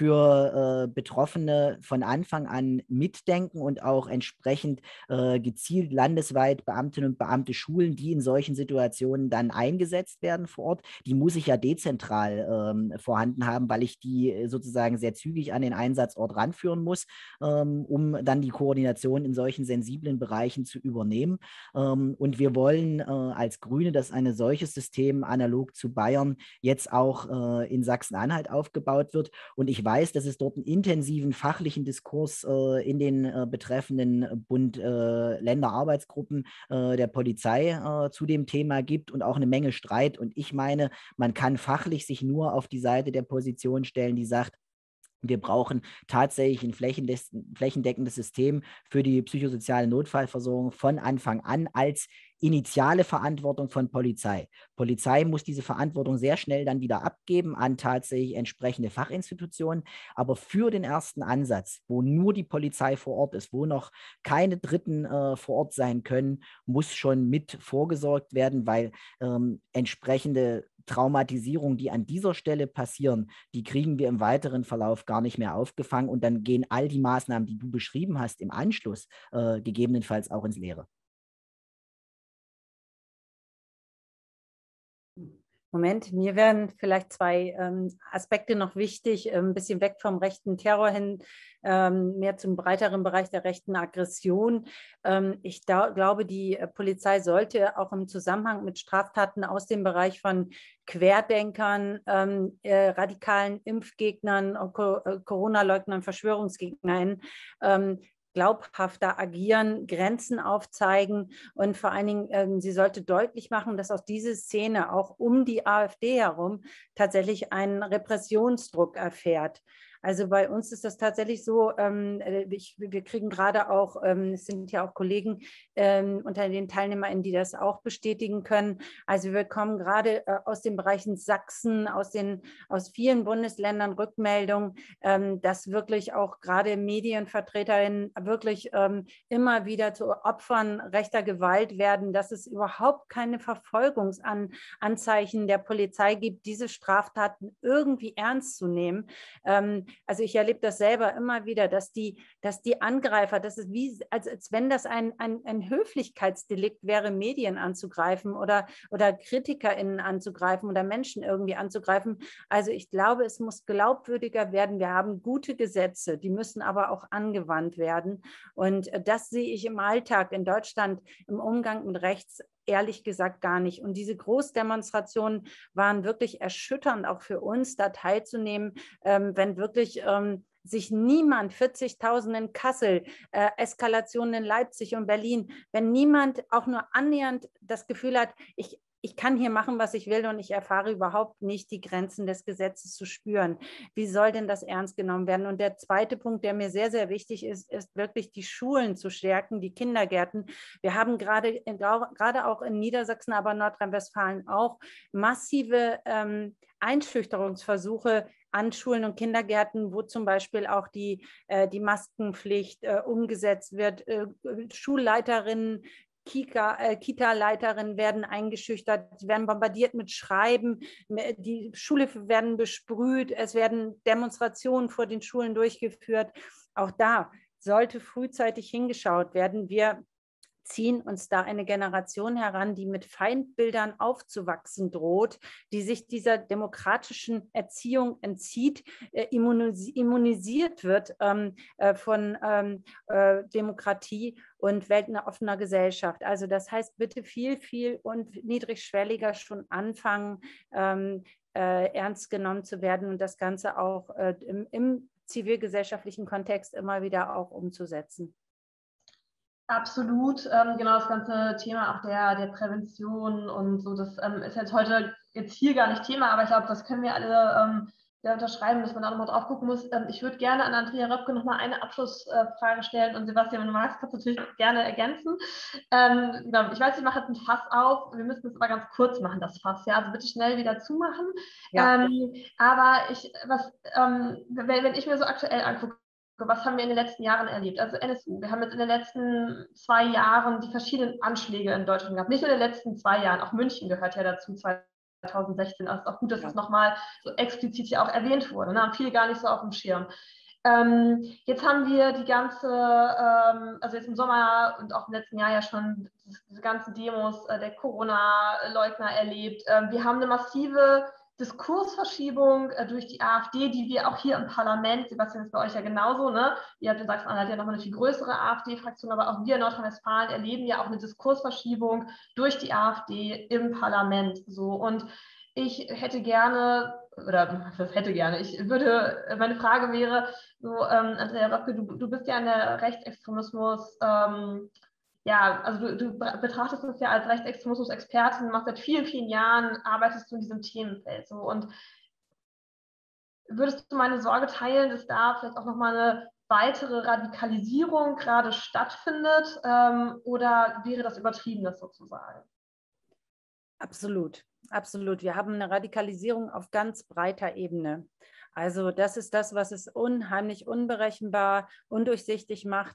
für äh, Betroffene von Anfang an mitdenken und auch entsprechend äh, gezielt landesweit Beamtinnen und Beamte schulen, die in solchen Situationen dann eingesetzt werden vor Ort. Die muss ich ja dezentral ähm, vorhanden haben, weil ich die sozusagen sehr zügig an den Einsatzort ranführen muss, ähm, um dann die Koordination in solchen sensiblen Bereichen zu übernehmen. Ähm, und wir wollen äh, als Grüne, dass ein solches System analog zu Bayern jetzt auch äh, in Sachsen-Anhalt aufgebaut wird. Und ich weiß, dass es dort einen intensiven fachlichen Diskurs äh, in den äh, betreffenden Bund-Länder-Arbeitsgruppen äh, der Polizei äh, zu dem Thema gibt und auch eine Menge Streit. Und ich meine, man kann fachlich sich nur auf die Seite der Position stellen, die sagt, wir brauchen tatsächlich ein flächendeckendes System für die psychosoziale Notfallversorgung von Anfang an als initiale Verantwortung von Polizei. Polizei muss diese Verantwortung sehr schnell dann wieder abgeben an tatsächlich entsprechende Fachinstitutionen. Aber für den ersten Ansatz, wo nur die Polizei vor Ort ist, wo noch keine Dritten äh, vor Ort sein können, muss schon mit vorgesorgt werden, weil ähm, entsprechende Traumatisierungen, die an dieser Stelle passieren, die kriegen wir im weiteren Verlauf gar nicht mehr aufgefangen und dann gehen all die Maßnahmen, die du beschrieben hast, im Anschluss äh, gegebenenfalls auch ins Leere. Moment, mir wären vielleicht zwei ähm, Aspekte noch wichtig, ein bisschen weg vom rechten Terror hin, ähm, mehr zum breiteren Bereich der rechten Aggression. Ähm, ich da, glaube, die Polizei sollte auch im Zusammenhang mit Straftaten aus dem Bereich von Querdenkern, ähm, äh, radikalen Impfgegnern, Co Corona-Leugnern, Verschwörungsgegnern, ähm, glaubhafter agieren, Grenzen aufzeigen und vor allen Dingen, ähm, sie sollte deutlich machen, dass auch diese Szene auch um die AfD herum tatsächlich einen Repressionsdruck erfährt. Also bei uns ist das tatsächlich so, ähm, ich, wir kriegen gerade auch, ähm, es sind ja auch Kollegen ähm, unter den TeilnehmerInnen, die das auch bestätigen können. Also wir kommen gerade äh, aus den Bereichen Sachsen, aus, den, aus vielen Bundesländern Rückmeldungen, ähm, dass wirklich auch gerade MedienvertreterInnen wirklich ähm, immer wieder zu Opfern rechter Gewalt werden, dass es überhaupt keine Verfolgungsanzeichen der Polizei gibt, diese Straftaten irgendwie ernst zu nehmen. Ähm, Also ich erlebe das selber immer wieder, dass die, dass die Angreifer, das ist wie, als, als wenn das ein, ein, ein Höflichkeitsdelikt wäre, Medien anzugreifen oder, oder KritikerInnen anzugreifen oder Menschen irgendwie anzugreifen. Also ich glaube, es muss glaubwürdiger werden. Wir haben gute Gesetze, die müssen aber auch angewandt werden. Und das sehe ich im Alltag in Deutschland im Umgang mit rechts ehrlich gesagt gar nicht. Und diese Großdemonstrationen waren wirklich erschütternd, auch für uns, da teilzunehmen, ähm, wenn wirklich ähm, sich niemand, vierzigtausend in Kassel, äh, Eskalationen in Leipzig und Berlin, wenn niemand auch nur annähernd das Gefühl hat, ich ich kann hier machen, was ich will und ich erfahre überhaupt nicht die Grenzen des Gesetzes zu spüren. Wie soll denn das ernst genommen werden? Und der zweite Punkt, der mir sehr, sehr wichtig ist, ist wirklich die Schulen zu stärken, die Kindergärten. Wir haben gerade, gerade auch in Niedersachsen, aber Nordrhein-Westfalen auch massive ähm, Einschüchterungsversuche an Schulen und Kindergärten, wo zum Beispiel auch die, äh, die Maskenpflicht äh, umgesetzt wird, äh, Schulleiterinnen, Kita, äh, Kita-Leiterinnen werden eingeschüchtert, werden bombardiert mit Schreiben, die Schule werden besprüht, es werden Demonstrationen vor den Schulen durchgeführt. Auch da sollte frühzeitig hingeschaut werden. Wir ziehen uns da eine Generation heran, die mit Feindbildern aufzuwachsen droht, die sich dieser demokratischen Erziehung entzieht, äh, immunisiert wird ähm, äh, von ähm, äh, Demokratie und Welt einer offener Gesellschaft. Also das heißt, bitte viel, viel und niedrigschwelliger schon anfangen, ähm, äh, ernst genommen zu werden und das Ganze auch äh, im, im zivilgesellschaftlichen Kontext immer wieder auch umzusetzen. Absolut, ähm, genau das ganze Thema auch der, der Prävention und so, das ähm, ist jetzt heute jetzt hier gar nicht Thema, aber ich glaube, das können wir alle ähm, ja, unterschreiben, dass man da nochmal drauf gucken muss. Ähm, ich würde gerne an Andrea Röpke nochmal eine Abschlussfrage äh, stellen und Sebastian, wenn du magst, kannst du natürlich gerne ergänzen. Ähm, genau, ich weiß, ich mache jetzt ein Fass auf, wir müssen es aber ganz kurz machen, das Fass, ja, also bitte schnell wieder zumachen. Ja. Ähm, aber ich, was, ähm, wenn, wenn ich mir so aktuell angucke, was haben wir in den letzten Jahren erlebt? Also N S U, wir haben jetzt in den letzten zwei Jahren die verschiedenen Anschläge in Deutschland gehabt. Nicht nur in den letzten zwei Jahren, auch München gehört ja dazu, zweitausendsechzehn. Also ist auch gut, dass das nochmal so explizit hier auch erwähnt wurde. Ne? Haben viele gar nicht so auf dem Schirm. Ähm, jetzt haben wir die ganze, ähm, also jetzt im Sommer und auch im letzten Jahr ja schon diese ganzen Demos äh, der Corona-Leugner erlebt. Ähm, wir haben eine massive Diskursverschiebung äh, durch die AfD, die wir auch hier im Parlament, Sebastian, ist bei euch ja genauso, ne? Ihr habt in Sachsen-Anhalt ja nochmal eine viel größere AfD-Fraktion, aber auch wir in Nordrhein-Westfalen erleben ja auch eine Diskursverschiebung durch die AfD im Parlament. So. Und ich hätte gerne, oder was hätte gerne, ich würde, meine Frage wäre, so, ähm, Andrea Röpke, du, du bist ja in der Rechtsextremismus, ähm, ja, also du, du betrachtest es ja als Rechtsextremismus-Expertin, machst seit vielen, vielen Jahren, arbeitest du in diesem Themenfeld. So. Und würdest du meine Sorge teilen, dass da vielleicht auch nochmal eine weitere Radikalisierung gerade stattfindet? Ähm, oder wäre das übertrieben, das sozusagen? Absolut, absolut. Wir haben eine Radikalisierung auf ganz breiter Ebene. Also das ist das, was es unheimlich unberechenbar, undurchsichtig macht.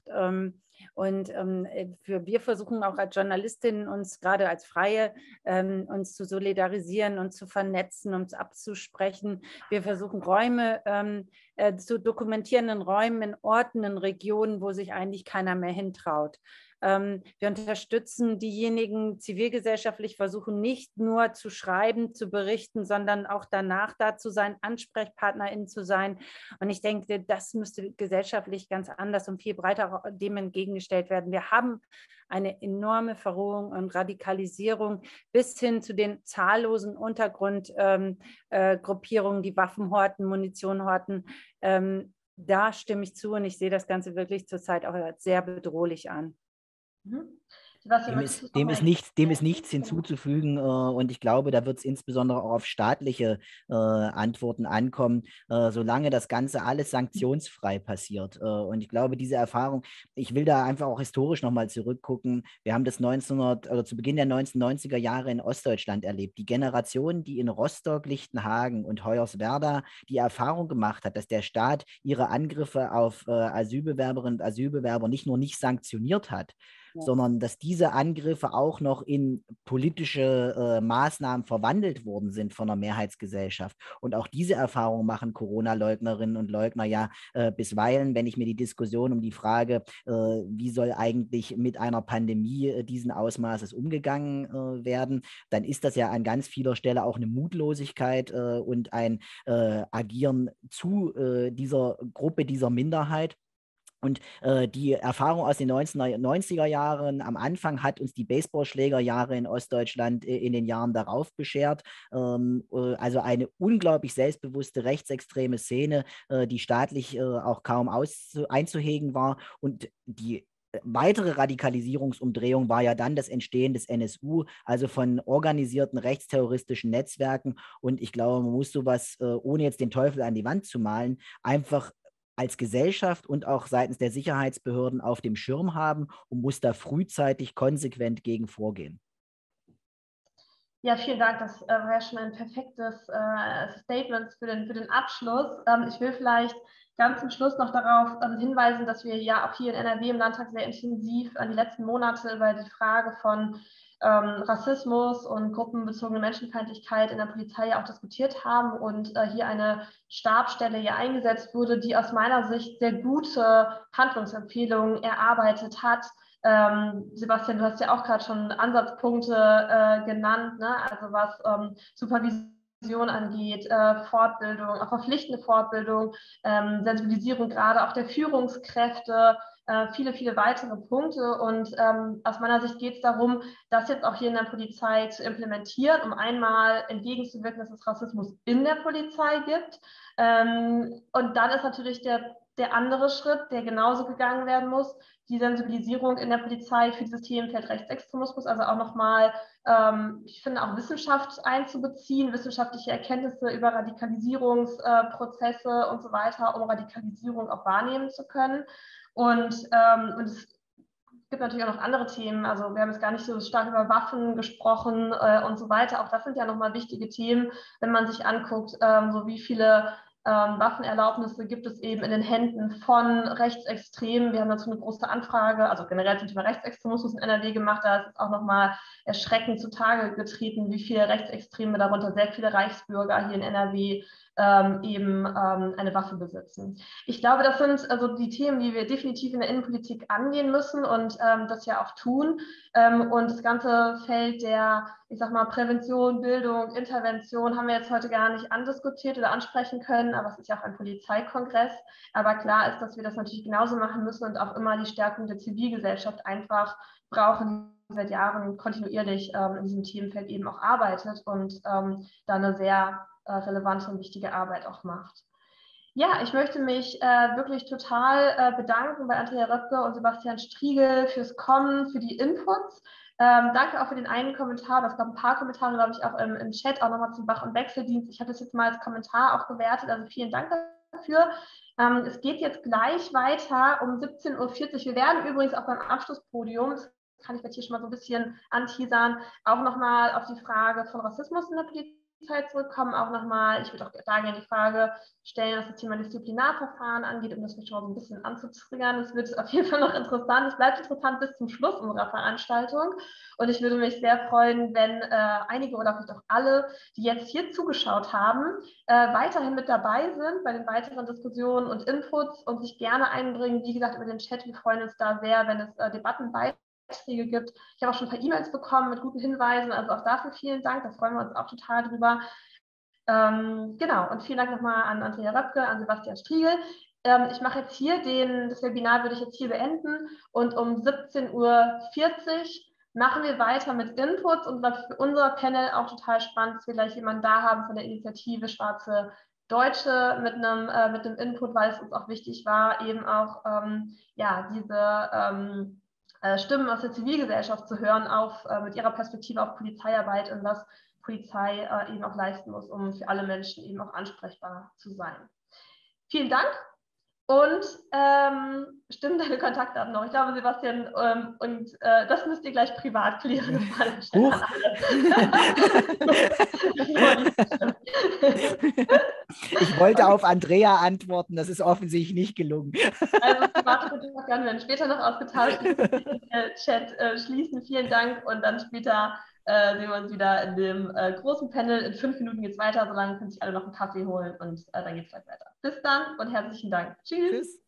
Und für, wir versuchen auch als Journalistinnen uns gerade als Freie uns zu solidarisieren und zu vernetzen, uns abzusprechen. Wir versuchen Räume zu dokumentieren in Räumen, in Orten, in Regionen, wo sich eigentlich keiner mehr hintraut. Wir unterstützen diejenigen zivilgesellschaftlich, versuchen nicht nur zu schreiben, zu berichten, sondern auch danach da zu sein, AnsprechpartnerInnen zu sein. Und ich denke, das müsste gesellschaftlich ganz anders und viel breiter dem entgegengestellt werden. Wir haben eine enorme Verrohung und Radikalisierung bis hin zu den zahllosen Untergrundgruppierungen, ähm, äh, die Waffen horten, Munition horten. Ähm, da stimme ich zu und ich sehe das Ganze wirklich zurzeit auch als sehr bedrohlich an. Mhm. Dem ist, dem, ist nichts, dem ist nichts hinzuzufügen äh, und ich glaube, da wird es insbesondere auch auf staatliche äh, Antworten ankommen, äh, solange das Ganze alles sanktionsfrei passiert. Äh, und ich glaube, diese Erfahrung, ich will da einfach auch historisch nochmal zurückgucken. Wir haben das neunzehnhundert oder zu Beginn der neunzehnhundertneunziger Jahre in Ostdeutschland erlebt. Die Generation, die in Rostock, Lichtenhagen und Hoyerswerda die Erfahrung gemacht hat, dass der Staat ihre Angriffe auf äh, Asylbewerberinnen und Asylbewerber nicht nur nicht sanktioniert hat, ja, sondern dass diese Angriffe auch noch in politische äh, Maßnahmen verwandelt worden sind von der Mehrheitsgesellschaft. Und auch diese Erfahrung machen Corona-Leugnerinnen und Leugner ja äh, bisweilen, wenn ich mir die Diskussion um die Frage, äh, wie soll eigentlich mit einer Pandemie äh, diesen Ausmaßes umgegangen äh, werden, dann ist das ja an ganz vieler Stelle auch eine Mutlosigkeit äh, und ein äh, Agieren zu äh, dieser Gruppe, dieser Minderheit. Und äh, die Erfahrung aus den neunzehnhundertneunziger Jahren am Anfang hat uns die Baseballschlägerjahre in Ostdeutschland äh, in den Jahren darauf beschert. Ähm, äh, also eine unglaublich selbstbewusste rechtsextreme Szene, äh, die staatlich äh, auch kaum einzuhegen war und die weitere Radikalisierungsumdrehung war ja dann das Entstehen des N S U, also von organisierten rechtsterroristischen Netzwerken. Und ich glaube, man muss sowas, äh, ohne jetzt den Teufel an die Wand zu malen, einfach als Gesellschaft und auch seitens der Sicherheitsbehörden auf dem Schirm haben und muss da frühzeitig konsequent gegen vorgehen. Ja, vielen Dank. Das äh, war ja schon ein perfektes äh, Statement für den, für den Abschluss. Ähm, ich will vielleicht ganz zum Schluss noch darauf ähm, hinweisen, dass wir ja auch hier in N R W im Landtag sehr intensiv an die letzten Monate über die Frage von ähm, Rassismus und gruppenbezogene Menschenfeindlichkeit in der Polizei ja auch diskutiert haben und äh, hier eine Stabsstelle ja eingesetzt wurde, die aus meiner Sicht sehr gute Handlungsempfehlungen erarbeitet hat. Ähm, Sebastian, du hast ja auch gerade schon Ansatzpunkte äh, genannt, ne? Also was ähm, Supervision angeht, äh, Fortbildung, auch verpflichtende Fortbildung, ähm, Sensibilisierung gerade auch der Führungskräfte, äh, viele, viele weitere Punkte. Und ähm, aus meiner Sicht geht es darum, das jetzt auch hier in der Polizei zu implementieren, um einmal entgegenzuwirken, dass es Rassismus in der Polizei gibt. Ähm, und dann ist natürlich der, der andere Schritt, der genauso gegangen werden muss, die Sensibilisierung in der Polizei für dieses Themenfeld Rechtsextremismus, also auch nochmal, ähm, ich finde, auch Wissenschaft einzubeziehen, wissenschaftliche Erkenntnisse über Radikalisierungsprozesse äh, und so weiter, um Radikalisierung auch wahrnehmen zu können. Und, ähm, und es gibt natürlich auch noch andere Themen, also wir haben jetzt gar nicht so stark über Waffen gesprochen äh, und so weiter. Auch das sind ja nochmal wichtige Themen, wenn man sich anguckt, ähm, so wie viele Ähm, Waffenerlaubnisse gibt es eben in den Händen von Rechtsextremen. Wir haben dazu eine große Anfrage, also generell zum Thema Rechtsextremismus in N R W gemacht. Da ist es auch nochmal erschreckend zutage getreten, wie viele Rechtsextreme, darunter sehr viele Reichsbürger hier in N R W, ähm, eben ähm, eine Waffe besitzen. Ich glaube, das sind also die Themen, die wir definitiv in der Innenpolitik angehen müssen und ähm, das ja auch tun. Ähm, und das ganze Feld der, ich sag mal, Prävention, Bildung, Intervention haben wir jetzt heute gar nicht andiskutiert oder ansprechen können, aber es ist ja auch ein Polizeikongress. Aber klar ist, dass wir das natürlich genauso machen müssen und auch immer die Stärkung der Zivilgesellschaft einfach brauchen, die seit Jahren kontinuierlich ähm, in diesem Themenfeld eben auch arbeitet und ähm, da eine sehr äh, relevante und wichtige Arbeit auch macht. Ja, ich möchte mich äh, wirklich total äh, bedanken bei Andrea Röpke und Sebastian Striegel fürs Kommen, für die Inputs. Ähm, danke auch für den einen Kommentar. Es gab ein paar Kommentare, glaube ich, auch im, im Chat, auch nochmal zum Wach- und Wechseldienst. Ich habe das jetzt mal als Kommentar auch gewertet, also vielen Dank dafür. Ähm, es geht jetzt gleich weiter um siebzehn Uhr vierzig. Wir werden übrigens auch beim Abschlusspodium, das kann ich jetzt hier schon mal so ein bisschen anteasern, auch nochmal auf die Frage von Rassismus in der Polizei zurückkommen, auch nochmal, ich würde auch da gerne die Frage stellen, was das Thema Disziplinarverfahren angeht, um das mich schon mal so ein bisschen anzutriggern. Es wird auf jeden Fall noch interessant. Es bleibt interessant bis zum Schluss unserer Veranstaltung und ich würde mich sehr freuen, wenn äh, einige oder vielleicht auch alle, die jetzt hier zugeschaut haben, äh, weiterhin mit dabei sind bei den weiteren Diskussionen und Inputs und sich gerne einbringen. Wie gesagt, über den Chat, wir freuen uns da sehr, wenn es äh, Debatten bei Beiträge gibt. Ich habe auch schon ein paar E-Mails bekommen mit guten Hinweisen, also auch dafür vielen Dank, da freuen wir uns auch total drüber. Ähm, genau, und vielen Dank nochmal an Andrea Röpke, an Sebastian Striegel. Ähm, ich mache jetzt hier den, das Webinar würde ich jetzt hier beenden und um siebzehn Uhr vierzig machen wir weiter mit Inputs und was für unser Panel auch total spannend, dass wir gleich jemanden da haben von der Initiative Schwarze Deutsche mit einem, äh, mit einem Input, weil es uns auch wichtig war, eben auch ähm, ja, diese ähm, Stimmen aus der Zivilgesellschaft zu hören, auf, äh, mit ihrer Perspektive auf Polizeiarbeit und was Polizei äh, eben auch leisten muss, um für alle Menschen eben auch ansprechbar zu sein. Vielen Dank und ähm, stimmen deine Kontaktdaten noch. Ich glaube, Sebastian, ähm, und äh, das müsst ihr gleich privat klären. Huch. Ich wollte auf Andrea antworten, das ist offensichtlich nicht gelungen. Also private Kontaktdaten werden später noch ausgetauscht. Ich muss den Chat äh, schließen. Vielen Dank und dann später äh, sehen wir uns wieder in dem äh, großen Panel. In fünf Minuten geht es weiter, solange können sich alle noch einen Kaffee holen und äh, dann geht es gleich weiter. Bis dann und herzlichen Dank. Tschüss. Tschüss.